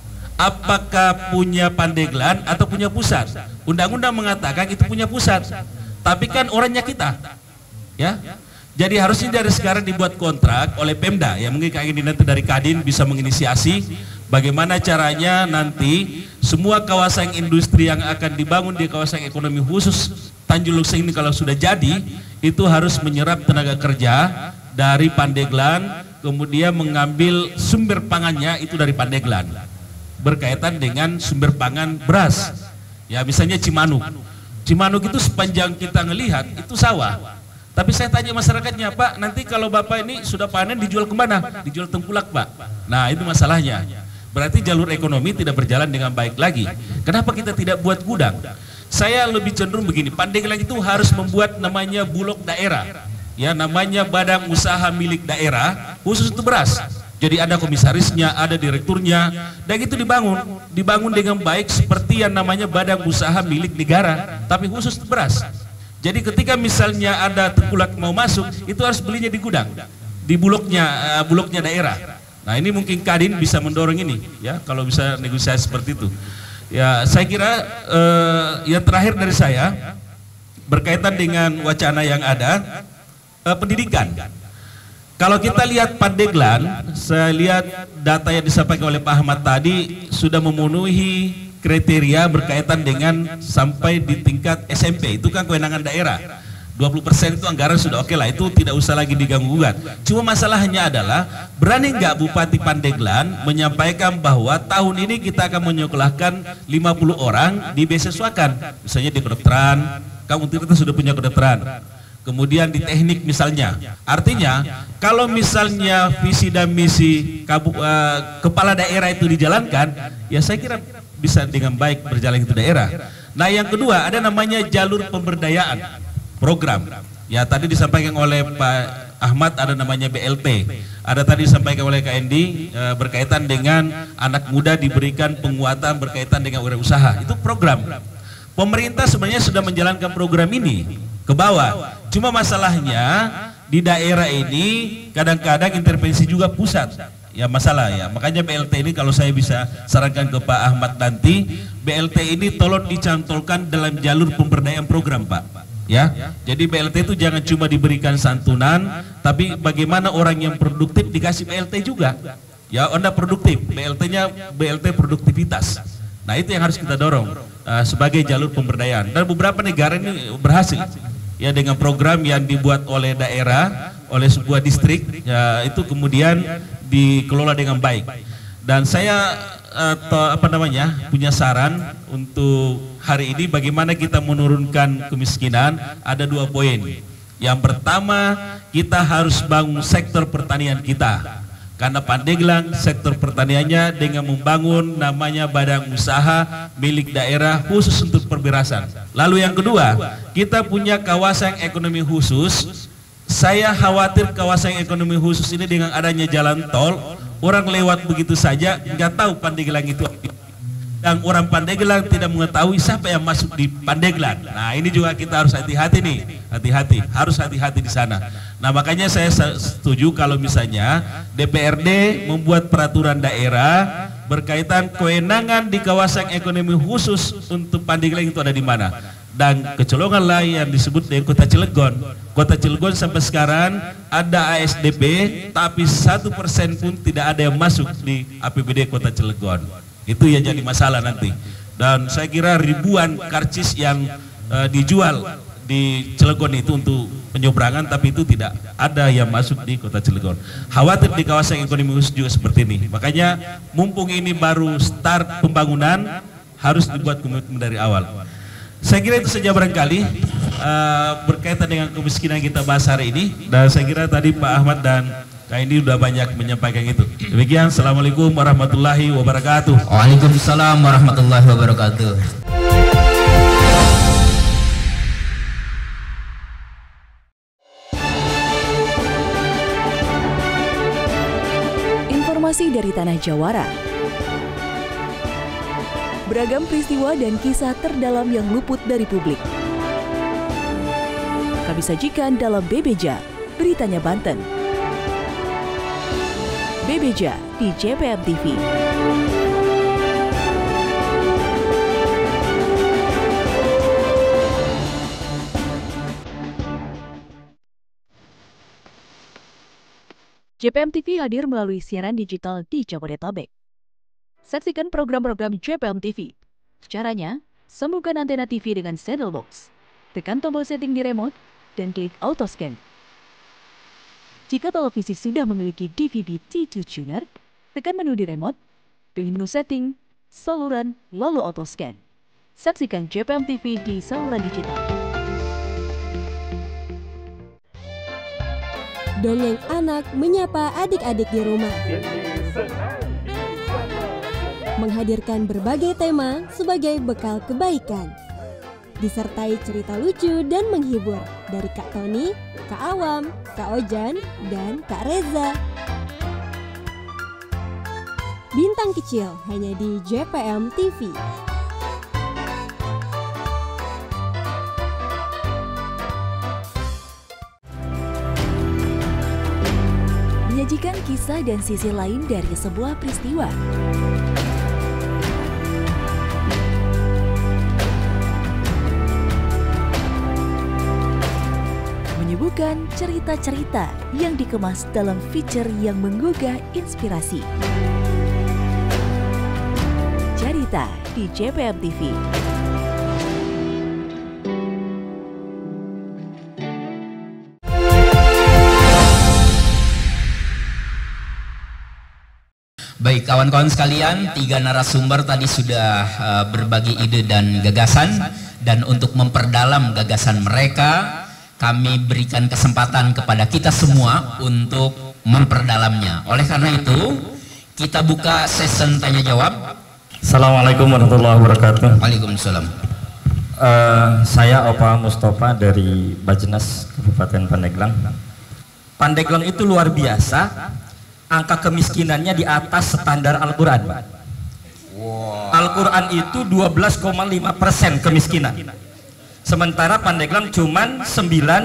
Apakah punya Pandeglang atau punya pusat? Undang-undang mengatakan itu punya pusat, tapi kan orangnya kita, ya. Jadi harusnya dari sekarang dibuat kontrak oleh Pemda, ya mungkin kayak gini nanti dari Kadin bisa menginisiasi bagaimana caranya nanti semua kawasan industri yang akan dibangun di kawasan ekonomi khusus Tanjung Lesung ini kalau sudah jadi, itu harus menyerap tenaga kerja dari Pandeglang, kemudian mengambil sumber pangannya itu dari Pandeglang, berkaitan dengan sumber pangan beras. Ya misalnya Cimanuk, Cimanuk itu sepanjang kita ngelihat itu sawah. Tapi saya tanya masyarakatnya, Pak, nanti kalau Bapak ini sudah panen dijual kemana? Dijual tengkulak, Pak. Nah itu masalahnya. Berarti jalur ekonomi tidak berjalan dengan baik lagi. Kenapa kita tidak buat gudang? Saya lebih cenderung begini, Pandeglang itu harus membuat namanya bulog daerah, ya namanya badan usaha milik daerah khusus untuk beras. Jadi ada komisarisnya, ada direkturnya, dan itu dibangun, dibangun dengan baik seperti yang namanya badan usaha milik negara, tapi khusus untuk beras. Jadi ketika misalnya ada tengkulak mau masuk, itu harus belinya di gudang, di bulognya, uh, bulognya daerah. Nah ini mungkin Kadin bisa mendorong ini, ya kalau bisa negosiasi seperti itu. Ya, saya kira eh, yang terakhir dari saya berkaitan dengan wacana yang ada, eh, pendidikan. Kalau kita lihat Pandeglang, saya lihat data yang disampaikan oleh Pak Ahmad tadi sudah memenuhi kriteria berkaitan dengan sampai di tingkat S M P, itu kan kewenangan daerah. dua puluh persen itu anggaran sudah oke lah, itu tidak usah lagi diganggu-gugat. Cuma masalahnya adalah berani nggak Bupati Pandeglang menyampaikan bahwa tahun ini kita akan menyekolahkan lima puluh orang dibeasiswakan, misalnya di kedokteran, kamu kita sudah punya kedokteran, kemudian di teknik misalnya. Artinya kalau misalnya visi dan misi kabu, uh, kepala daerah itu dijalankan, ya saya kira bisa dengan baik berjalan itu daerah. Nah yang kedua ada namanya jalur pemberdayaan program. Ya tadi disampaikan oleh Pak Ahmad ada namanya B L T. Ada tadi disampaikan oleh K N D e, berkaitan dengan anak muda diberikan penguatan berkaitan dengan wirausaha. Itu program. Pemerintah sebenarnya sudah menjalankan program ini ke bawah. Cuma masalahnya di daerah ini kadang-kadang intervensi juga pusat. Ya masalah ya. Makanya B L T ini kalau saya bisa sarankan ke Pak Ahmad nanti, B L T ini tolong dicantolkan dalam jalur pemberdayaan program, Pak. Ya, jadi B L T itu jangan cuma diberikan santunan, tapi bagaimana orang yang produktif dikasih B L T juga. Ya, Anda produktif, B L T-nya B L T produktivitas. Nah itu yang harus kita dorong uh, sebagai jalur pemberdayaan. Dan beberapa negara ini berhasil, ya dengan program yang dibuat oleh daerah, oleh sebuah distrik, ya itu kemudian dikelola dengan baik. Dan saya atau apa namanya punya saran untuk hari ini bagaimana kita menurunkan kemiskinan. Ada dua poin. Yang pertama, kita harus bangun sektor pertanian kita, karena Pandeglang sektor pertaniannya dengan membangun namanya badan usaha milik daerah khusus untuk perberasan. Lalu yang kedua, kita punya kawasan ekonomi khusus. Saya khawatir kawasan ekonomi khusus ini dengan adanya jalan tol, orang lewat begitu saja nggak tahu Pandeglang itu, dan orang Pandeglang tidak mengetahui siapa yang masuk di Pandeglang. Nah ini juga kita harus hati-hati nih, hati-hati, harus hati-hati di sana. Nah makanya saya setuju kalau misalnya D P R D membuat peraturan daerah berkaitan kewenangan di kawasan ekonomi khusus untuk Pandeglang itu ada di mana. Dan kecolongan lain yang disebut dengan Kota Cilegon. Kota Cilegon sampai sekarang ada A S D P, tapi satu persen pun tidak ada yang masuk di A P B D Kota Cilegon. Itu yang jadi masalah nanti. Dan saya kira ribuan karcis yang uh, dijual di Cilegon itu untuk penyeberangan, tapi itu tidak ada yang masuk di Kota Cilegon. Khawatir di kawasan ekonomi khusus juga seperti ini. Makanya mumpung ini baru start pembangunan, harus dibuat komitmen dari awal. Saya kira itu saja barangkali uh, berkaitan dengan kemiskinan kita bahas hari ini. Dan saya kira tadi Pak Ahmad dan Kak Indi sudah banyak menyampaikan itu. Demikian, Assalamualaikum warahmatullahi wabarakatuh. Waalaikumsalam warahmatullahi wabarakatuh. dari Tanah Jawara. Beragam peristiwa dan kisah terdalam yang luput dari publik kami sajikan dalam Bebeja, Beritanya Banten. Bebeja di J P M T V. J P M T V hadir melalui siaran digital di Jabodetabek. Saksikan program-program J P M T V. Caranya, sambungkan antena T V dengan saddle box. Tekan tombol setting di remote dan klik auto scan. Jika televisi sudah memiliki D V B T dua tuner, tekan menu di remote, pilih menu setting, saluran, lalu auto scan. Saksikan J P M T V di saluran digital. Dongeng anak menyapa adik-adik di rumah. Menghadirkan berbagai tema sebagai bekal kebaikan. Disertai cerita lucu dan menghibur dari Kak Tony, Kak Awam, Kak Ojan, dan Kak Reza. Bintang kecil hanya di J P M T V. Menyajikan kisah dan sisi lain dari sebuah peristiwa. Menyuguhkan cerita-cerita yang dikemas dalam feature yang menggugah inspirasi. Cerita di J P M T V. Baik, kawan-kawan sekalian, tiga narasumber tadi sudah uh, berbagi ide dan gagasan, dan untuk memperdalam gagasan mereka, kami berikan kesempatan kepada kita semua untuk memperdalamnya. Oleh karena itu, kita buka session tanya jawab. Assalamualaikum warahmatullahi wabarakatuh. Waalaikumsalam. Uh, saya Opa Mustafa dari Bajnas Kabupaten Pandeglang. Pandeglang itu luar biasa, angka kemiskinannya di atas standar Al-Quran. Wow. Al-Quran itu dua belas koma lima persen kemiskinan. Sementara Pandeglang cuman sembilan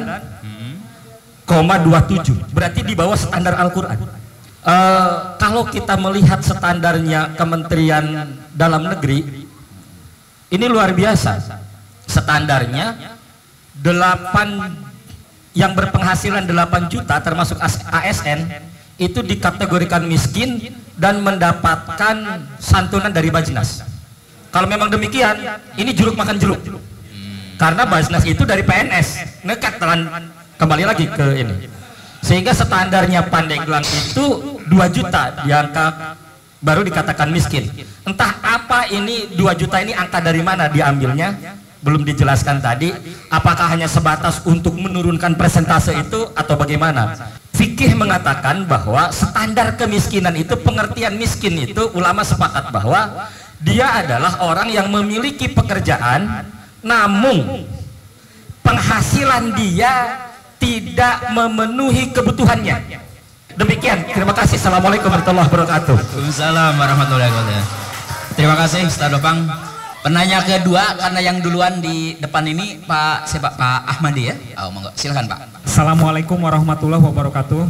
koma dua tujuh, berarti di bawah standar Al-Quran. Uh, kalau kita melihat standarnya Kementerian Dalam Negeri, ini luar biasa. Standarnya delapan yang berpenghasilan delapan juta termasuk A S N itu dikategorikan miskin dan mendapatkan santunan dari Bajnas. Kalau memang demikian, ini jeruk makan jeruk. Karena Bajnas itu dari P N S, nekat telan kembali lagi ke ini. Sehingga standarnya Pandeglang itu dua juta di angka baru dikatakan miskin. Entah apa ini dua juta ini angka dari mana diambilnya, belum dijelaskan tadi. Apakah hanya sebatas untuk menurunkan persentase itu atau bagaimana? Fikih mengatakan bahwa standar kemiskinan itu, pengertian miskin itu, ulama sepakat bahwa dia adalah orang yang memiliki pekerjaan namun penghasilan dia tidak memenuhi kebutuhannya. Demikian, terima kasih. Assalamualaikum warahmatullahi wabarakatuh. Waalaikumsalam warahmatullahi wabarakatuh. Terima kasih Ustaz Dopang. Penanya kedua, karena yang duluan di depan ini Pak siapa? Pak Ahmadi ya? Oh, monggo. Silakan Pak. Assalamualaikum warahmatullahi wabarakatuh.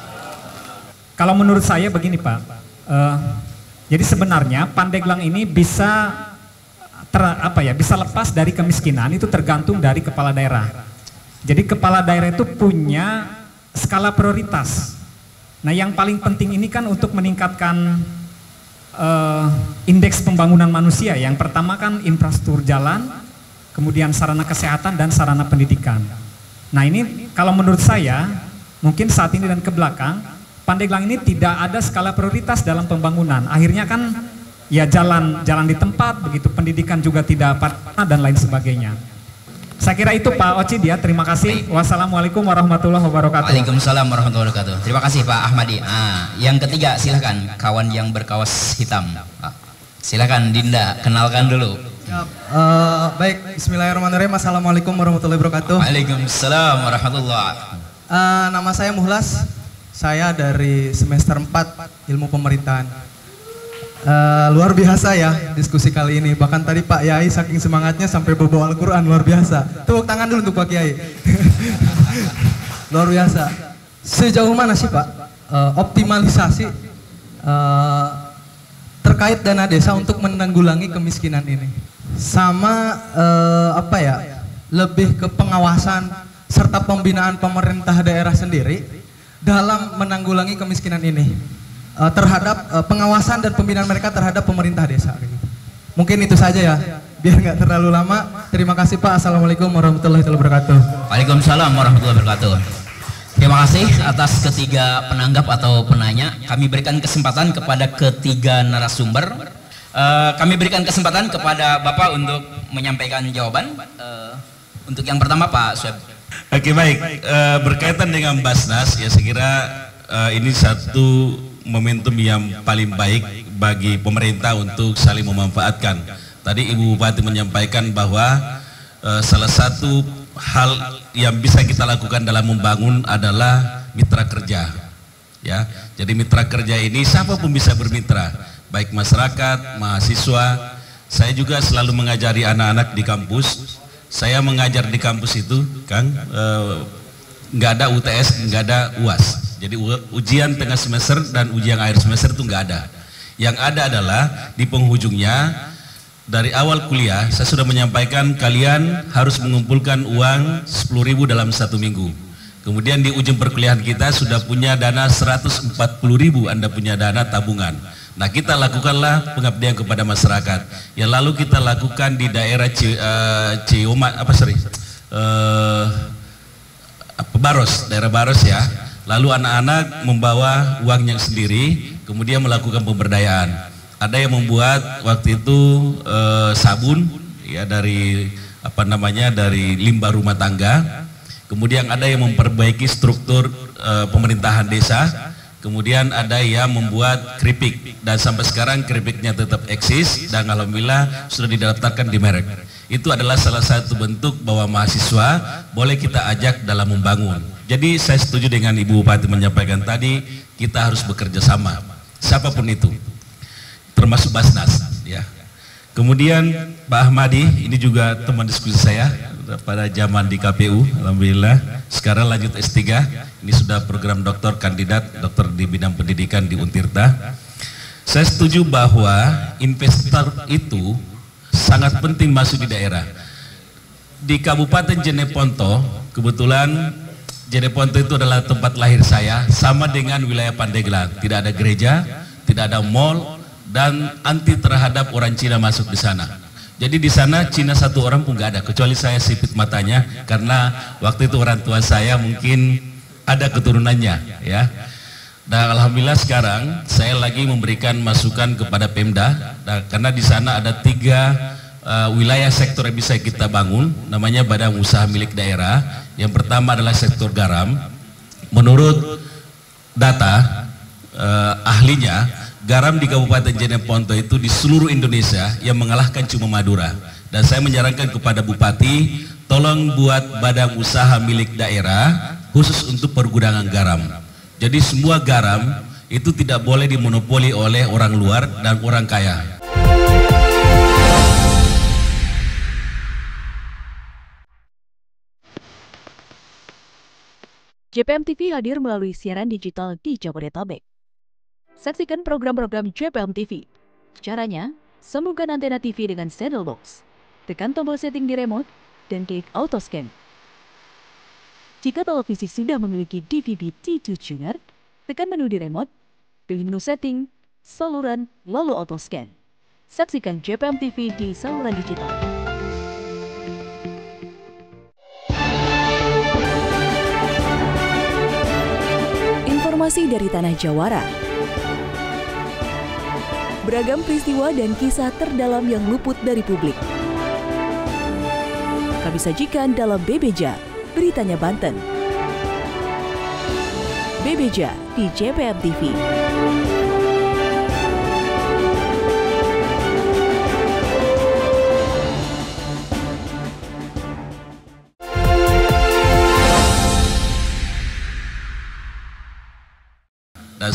Kalau menurut saya begini Pak, uh, jadi sebenarnya Pandeglang ini bisa ter, apa ya, bisa lepas dari kemiskinan itu tergantung dari kepala daerah. Jadi kepala daerah itu punya skala prioritas. Nah yang paling penting ini kan untuk meningkatkan uh, indeks pembangunan manusia. Yang pertama kan infrastruktur jalan, kemudian sarana kesehatan dan sarana pendidikan. Nah ini kalau menurut saya, mungkin saat ini dan ke belakang, Pandeglang ini tidak ada skala prioritas dalam pembangunan. Akhirnya kan ya jalan jalan di tempat, begitu pendidikan juga tidak dapat dan lain sebagainya. Saya kira itu Pak Ocid ya, terima kasih. Wassalamualaikum warahmatullahi wabarakatuh. Waalaikumsalam warahmatullahi wabarakatuh. Terima kasih Pak Ahmadi. Ah, yang ketiga silahkan kawan yang berkaos hitam. Ah, silahkan Dinda, kenalkan dulu. Siap. Uh, baik, bismillahirrahmanirrahim. Assalamualaikum warahmatullahi wabarakatuh. Waalaikumsalam warahmatullahi. Uh, nama saya Muhlas. Saya dari semester empat Ilmu Pemerintahan. Uh, luar biasa ya diskusi kali ini. Bahkan tadi Pak Yai saking semangatnya sampai bawa Al-Quran, luar biasa. Tepuk tangan dulu untuk Pak Kiai. Luar biasa. Sejauh mana sih Pak uh, optimalisasi uh, terkait dana desa untuk menanggulangi kemiskinan ini? Sama uh, apa ya, lebih ke pengawasan serta pembinaan pemerintah daerah sendiri dalam menanggulangi kemiskinan ini, uh, terhadap uh, pengawasan dan pembinaan mereka terhadap pemerintah desa. Mungkin itu saja ya, biar nggak terlalu lama. Terima kasih Pak. Assalamualaikum warahmatullahi wabarakatuh. Waalaikumsalam warahmatullahi wabarakatuh. Terima kasih atas ketiga penanggap atau penanya. Kami berikan kesempatan kepada ketiga narasumber. Uh, kami berikan kesempatan kepada Bapak untuk menyampaikan jawaban. Uh, untuk yang pertama Pak Sueb. Oke baik, uh, berkaitan dengan Basnas ya, saya kira uh, ini satu momentum yang paling baik bagi pemerintah untuk saling memanfaatkan. Tadi Ibu Bupati menyampaikan bahwa uh, salah satu hal yang bisa kita lakukan dalam membangun adalah mitra kerja. Ya, jadi mitra kerja ini siapapun bisa bermitra, baik masyarakat, mahasiswa. Saya juga selalu mengajari anak-anak di kampus. Saya mengajar di kampus itu, Kang, nggak eh, ada U T S, nggak ada U A S. Jadi ujian tengah semester dan ujian akhir semester itu nggak ada. Yang ada adalah di penghujungnya. Dari awal kuliah, saya sudah menyampaikan kalian harus mengumpulkan uang sepuluh ribu dalam satu minggu. Kemudian di ujung perkuliahan kita sudah punya dana seratus empat puluh ribu, Anda punya dana tabungan. Nah kita lakukanlah pengabdian kepada masyarakat. Yang lalu kita lakukan di daerah Ciumat, uh, apa sorry, uh, apa, Baros, daerah Baros ya. Lalu anak-anak membawa uangnya sendiri, kemudian melakukan pemberdayaan. Ada yang membuat waktu itu eh, sabun ya dari apa namanya dari limbah rumah tangga. Kemudian ada yang memperbaiki struktur eh, pemerintahan desa. Kemudian ada yang membuat keripik dan sampai sekarang keripiknya tetap eksis dan alhamdulillah sudah didaftarkan di merek. Itu adalah salah satu bentuk bahwa mahasiswa boleh kita ajak dalam membangun. Jadi saya setuju dengan Ibu Bupati menyampaikan tadi, kita harus bekerja sama siapapun itu, termasuk Basnas ya. Kemudian Pak Ahmadi ini juga teman diskusi saya pada zaman di K P U, alhamdulillah sekarang lanjut S tiga, ini sudah program doktor kandidat dokter di bidang pendidikan di Untirta. Saya setuju bahwa investor itu sangat penting masuk di daerah. Di Kabupaten Jeneponto, kebetulan Jeneponto itu adalah tempat lahir saya, sama dengan wilayah Pandeglang, tidak ada gereja, tidak ada mall, dan anti terhadap orang Cina masuk di sana. Jadi di sana Cina satu orang pun nggak ada, kecuali saya sipit matanya karena waktu itu orang tua saya mungkin ada keturunannya, ya. Dan alhamdulillah sekarang saya lagi memberikan masukan kepada Pemda, dan karena di sana ada tiga uh, wilayah sektor yang bisa kita bangun, namanya badan usaha milik daerah. Yang pertama adalah sektor garam. Menurut data uh, ahlinya, garam di Kabupaten Jeneponto itu di seluruh Indonesia yang mengalahkan cuma Madura. Dan saya menyarankan kepada Bupati, tolong buat badan usaha milik daerah khusus untuk pergudangan garam. Jadi semua garam itu tidak boleh dimonopoli oleh orang luar dan orang kaya. J P M T V hadir melalui siaran digital di Jabodetabek. Saksikan program-program J P M T V. Caranya, sambungkan antena T V dengan saddle box. Tekan tombol setting di remote dan klik auto scan. Jika televisi sudah memiliki D V B T dua tuner, tekan menu di remote, pilih menu setting, saluran, lalu auto scan. Saksikan J P M T V di saluran digital. Informasi dari Tanah Jawara. Beragam peristiwa dan kisah terdalam yang luput dari publik. Kami sajikan dalam B B J A, Beritanya Banten. B B J A di J P M T V.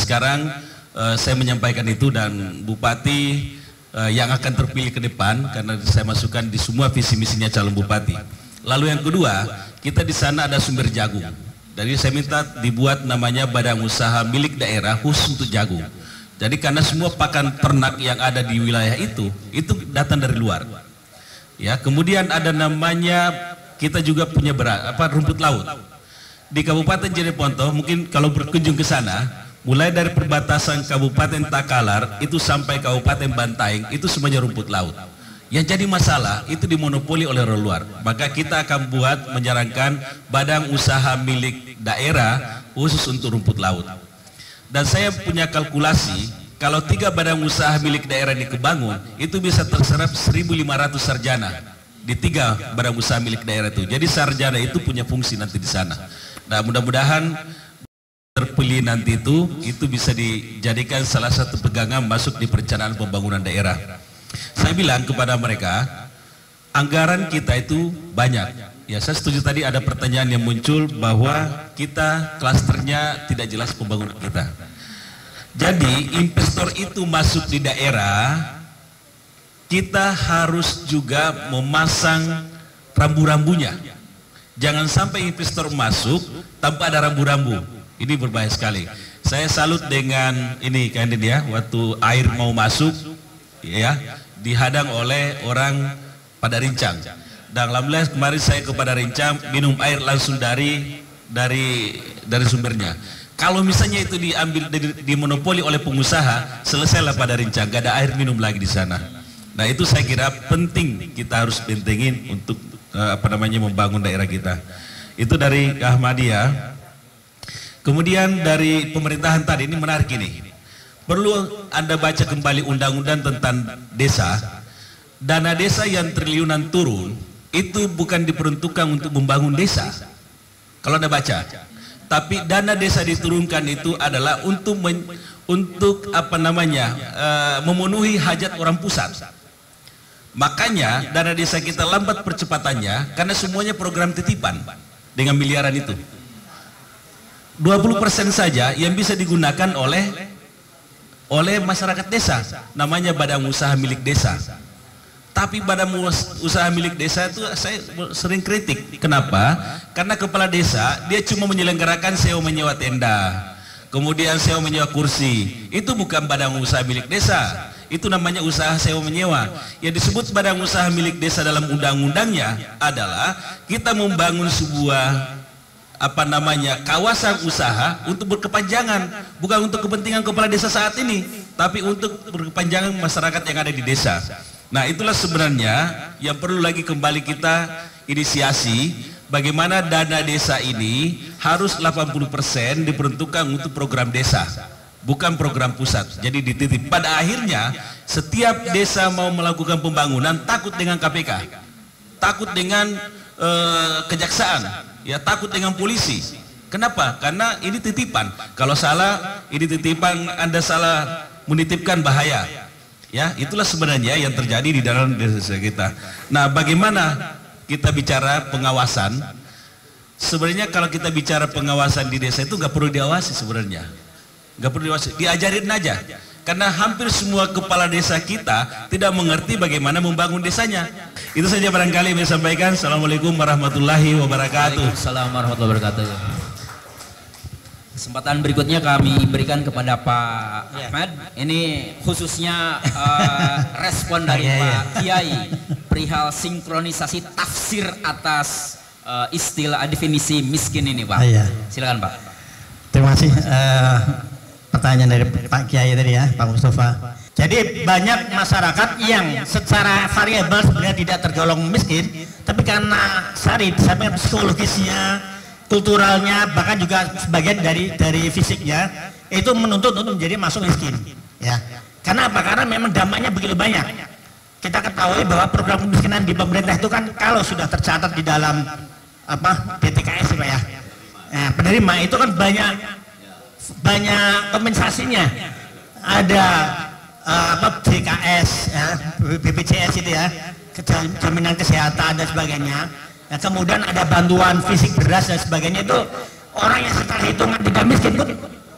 sekarang uh, saya menyampaikan itu dan Bupati uh, yang akan terpilih ke depan karena saya masukkan di semua visi misinya calon bupati. Lalu yang kedua, kita di sana ada sumber jagung. Jadi saya minta dibuat namanya badan usaha milik daerah khusus untuk jagung. Jadi karena semua pakan ternak yang ada di wilayah itu itu datang dari luar. Ya, kemudian ada namanya kita juga punya beras apa rumput laut. Di Kabupaten Jeneponto mungkin kalau berkunjung ke sana, mulai dari perbatasan Kabupaten Takalar itu sampai Kabupaten Bantaeng itu semuanya rumput laut. Yang jadi masalah itu dimonopoli oleh orang luar. Maka kita akan buat menyarankan badan usaha milik daerah khusus untuk rumput laut. Dan saya punya kalkulasi kalau tiga badan usaha milik daerah ini kebangun itu bisa terserap seribu lima ratus sarjana di tiga badan usaha milik daerah itu. Jadi sarjana itu punya fungsi nanti di sana. Nah mudah-mudahan terpilih nanti itu itu bisa dijadikan salah satu pegangan masuk di perencanaan pembangunan daerah. Saya bilang kepada mereka, anggaran kita itu banyak. Ya, saya setuju tadi ada pertanyaan yang muncul bahwa kita klasternya tidak jelas pembangunan kita. Jadi investor itu masuk di daerah, kita harus juga memasang rambu-rambunya. Jangan sampai investor masuk tanpa ada rambu-rambu. Ini berbahaya sekali. Saya salut dengan ini kan ya, waktu air mau masuk, ya dihadang oleh orang pada Rincang. Dan alhamdulillah kemarin saya kepada Rincang minum air langsung dari dari dari sumbernya. Kalau misalnya itu diambil dimonopoli oleh pengusaha, selesailah pada Rincang, gak ada air minum lagi di sana. Nah itu saya kira penting kita harus pentingin untuk uh, apa namanya membangun daerah kita. Itu dari Ahmadiyah. Kemudian dari pemerintahan tadi ini menarik ini. Perlu Anda baca kembali undang-undang tentang desa. Dana desa yang triliunan turun itu bukan diperuntukkan untuk membangun desa. Kalau Anda baca, tapi dana desa diturunkan itu adalah untuk men, untuk apa namanya uh, memenuhi hajat orang pusat. Makanya dana desa kita lambat percepatannya karena semuanya program titipan dengan miliaran itu. dua puluh persen saja yang bisa digunakan oleh oleh masyarakat desa, namanya badan usaha milik desa. Tapi badan usaha milik desa itu saya sering kritik. Kenapa? Karena kepala desa dia cuma menyelenggarakan sewa menyewa tenda, kemudian sewa menyewa kursi. Itu bukan badan usaha milik desa. Itu namanya usaha sewa menyewa. Yang disebut badan usaha milik desa dalam undang-undangnya adalah kita membangun sebuah apa namanya kawasan usaha untuk berkepanjangan, bukan untuk kepentingan kepala desa saat ini, tapi untuk berkepanjangan masyarakat yang ada di desa. Nah itulah sebenarnya yang perlu lagi kembali kita inisiasi, bagaimana dana desa ini harus delapan puluh persen diperuntukkan untuk program desa, bukan program pusat. Jadi dititip. Pada akhirnya setiap desa mau melakukan pembangunan takut dengan K P K, takut dengan uh, kejaksaan, ya takut dengan polisi. Kenapa? Karena ini titipan. Kalau salah, ini titipan, Anda salah menitipkan bahaya. Ya, itulah sebenarnya yang terjadi di dalam desa kita. Nah, bagaimana kita bicara pengawasan? Sebenarnya kalau kita bicara pengawasan di desa itu nggak perlu diawasi sebenarnya. Nggak perlu diawasi, diajarin aja. Karena hampir semua kepala desa kita tidak mengerti bagaimana membangun desanya. Itu saja barangkali yang saya sampaikan. Assalamualaikum warahmatullahi wabarakatuh. Waalaikumsalam warahmatullahi wabarakatuh. Kesempatan berikutnya kami berikan kepada Pak Ahmad. Ini khususnya uh, respon dari Pak Kiai perihal sinkronisasi tafsir atas uh, istilah definisi miskin ini, Pak. Silakan, Pak. Terima kasih. Uh, pertanyaan dari Pak Kiai tadi ya, Pak Mustafa. Jadi banyak masyarakat yang secara variabel sebenarnya tidak tergolong miskin, tapi karena sari sampai psikologisnya, kulturalnya, bahkan juga sebagian dari dari fisiknya itu menuntut untuk menjadi masuk miskin. Ya. Karena apa? Karena memang dampaknya begitu banyak. Kita ketahui bahwa program kemiskinan di pemerintah itu kan kalau sudah tercatat di dalam apa D T K S Pak ya, nah, penerima itu kan banyak banyak kompensasinya. Ada Uh, apa D K S, ya, B P J S itu ya, jaminan kesehatan dan sebagainya. Nah, kemudian ada bantuan fisik beras dan sebagainya. Itu orang yang secara hitungan tidak miskin pun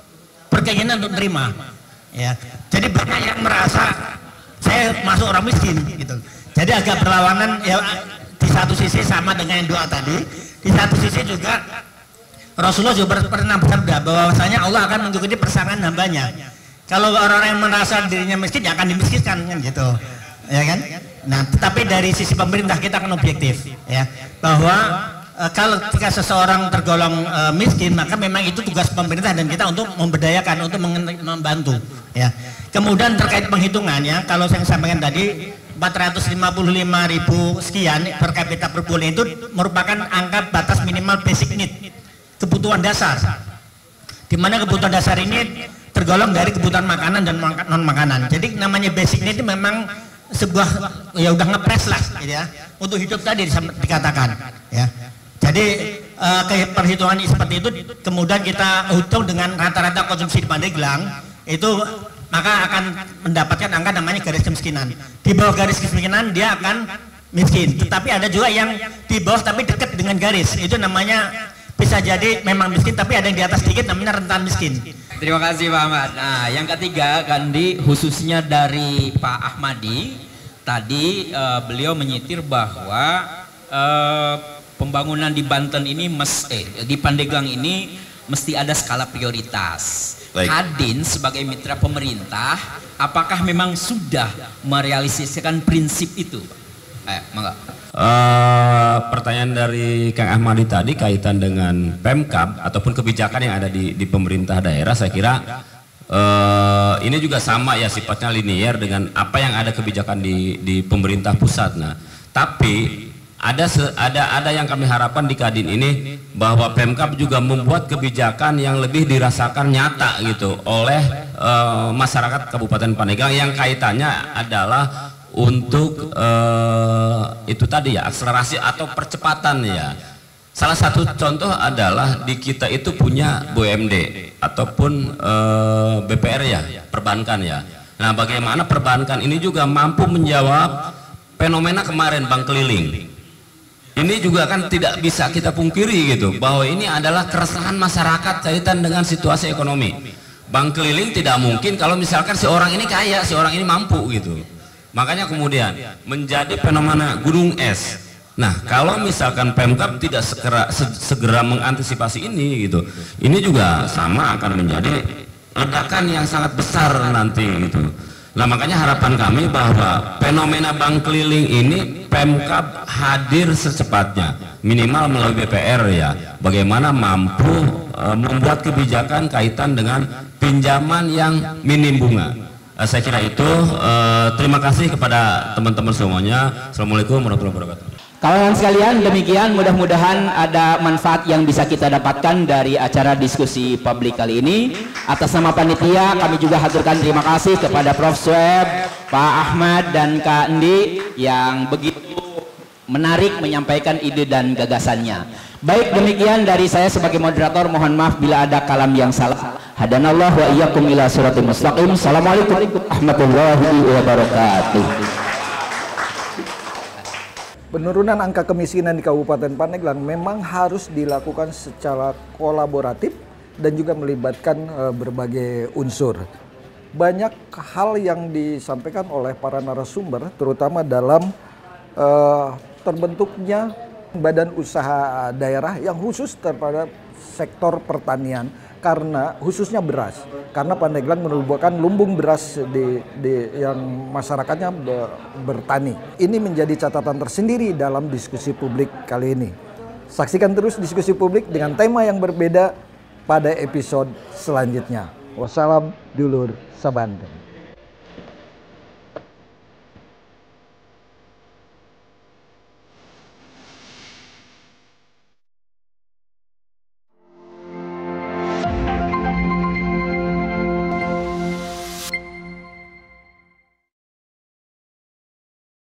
berkeinginan untuk terima. Ya, jadi banyak yang merasa saya masuk orang miskin gitu. Jadi agak berlawanan ya, di satu sisi sama dengan yang doa tadi, di satu sisi juga Rasulullah juga pernah bersabda bahwasanya Allah akan mengikuti persamaan hambanya. Kalau orang-orang yang merasa dirinya miskin ya akan dimiskinkan kan gitu, ya kan? Nah, tetapi dari sisi pemerintah kita akan objektif, ya, bahwa e, kalau ketika seseorang tergolong e, miskin maka memang itu tugas pemerintah dan kita untuk memberdayakan, untuk membantu, ya. Kemudian terkait penghitungannya, kalau saya sampaikan tadi empat ratus lima puluh lima ribu sekian per kapita per bulan itu merupakan angka batas minimal basic need, kebutuhan dasar, di mana kebutuhan dasar ini tergolong dari kebutuhan makanan dan non makanan. Jadi namanya basic need itu memang sebuah ya udah ngepres lah gitu ya, untuk hidup tadi dikatakan, ya. Jadi uh, kayak perhitungan seperti itu kemudian kita hitung dengan rata-rata konsumsi di Pandeglang itu, maka akan mendapatkan angka namanya garis kemiskinan. Di bawah garis kemiskinan dia akan miskin. Tetapi ada juga yang di bawah tapi dekat dengan garis, itu namanya bisa jadi memang miskin tapi ada yang di atas sedikit, namanya rentan miskin. Terima kasih Pak Ahmad. Nah, yang ketiga Kandi, khususnya dari Pak Ahmadi, tadi uh, beliau menyitir bahwa uh, pembangunan di Banten ini mesti, di Pandeglang ini mesti ada skala prioritas. Baik. Kadin sebagai mitra pemerintah, apakah memang sudah merealisasikan prinsip itu? Eh, mangga. Uh, pertanyaan dari Kang Ahmadi tadi kaitan dengan Pemkab ataupun kebijakan yang ada di, di pemerintah daerah, saya kira uh, ini juga sama ya, sifatnya linier dengan apa yang ada kebijakan di, di pemerintah pusat. Nah, tapi ada se, ada ada yang kami harapkan di Kadin ini, bahwa Pemkab juga membuat kebijakan yang lebih dirasakan nyata gitu oleh uh, masyarakat Kabupaten Pandeglang, yang kaitannya adalah untuk uh, itu tadi ya, akselerasi atau percepatan ya. Salah satu contoh adalah di kita itu punya B U M D ataupun uh, B P R ya, perbankan ya. Nah, bagaimana perbankan ini juga mampu menjawab fenomena kemarin bank keliling. Ini juga kan tidak bisa kita pungkiri gitu, bahwa ini adalah keresahan masyarakat kaitan dengan situasi ekonomi. Bank keliling tidak mungkin kalau misalkan si orang ini kaya, si orang ini mampu gitu. Makanya kemudian menjadi fenomena gunung es. Nah, kalau misalkan Pemkab tidak segera, segera mengantisipasi ini gitu, ini juga sama akan menjadi ledakan yang sangat besar nanti gitu. Nah, makanya harapan kami bahwa fenomena bank keliling ini Pemkab hadir secepatnya, minimal melalui B P R ya, bagaimana mampu e, membuat kebijakan kaitan dengan pinjaman yang minim bunga. Saya kira itu. Uh, terima kasih kepada teman-teman semuanya. Assalamualaikum warahmatullahi wabarakatuh. Kawan-kawan sekalian, demikian mudah-mudahan ada manfaat yang bisa kita dapatkan dari acara diskusi publik kali ini. Atas nama panitia kami juga haturkan terima kasih kepada Prof Sueb, Pak Ahmad dan Kak Endi yang begitu menarik menyampaikan ide dan gagasannya. Baik, demikian dari saya sebagai moderator, mohon maaf bila ada kalam yang salah. Hadanallah wa iyyakum ila siratal mustaqim. Assalamualaikum warahmatullahi wabarakatuh. Penurunan angka kemiskinan di Kabupaten Pandeglang memang harus dilakukan secara kolaboratif dan juga melibatkan uh, berbagai unsur. Banyak hal yang disampaikan oleh para narasumber, terutama dalam uh, terbentuknya badan usaha daerah yang khusus terhadap sektor pertanian, karena khususnya beras, karena Pandeglang merupakan lumbung beras di, di yang masyarakatnya be, bertani. Ini menjadi catatan tersendiri dalam diskusi publik kali ini. Saksikan terus diskusi publik dengan tema yang berbeda pada episode selanjutnya. Wassalam dulur sabanten.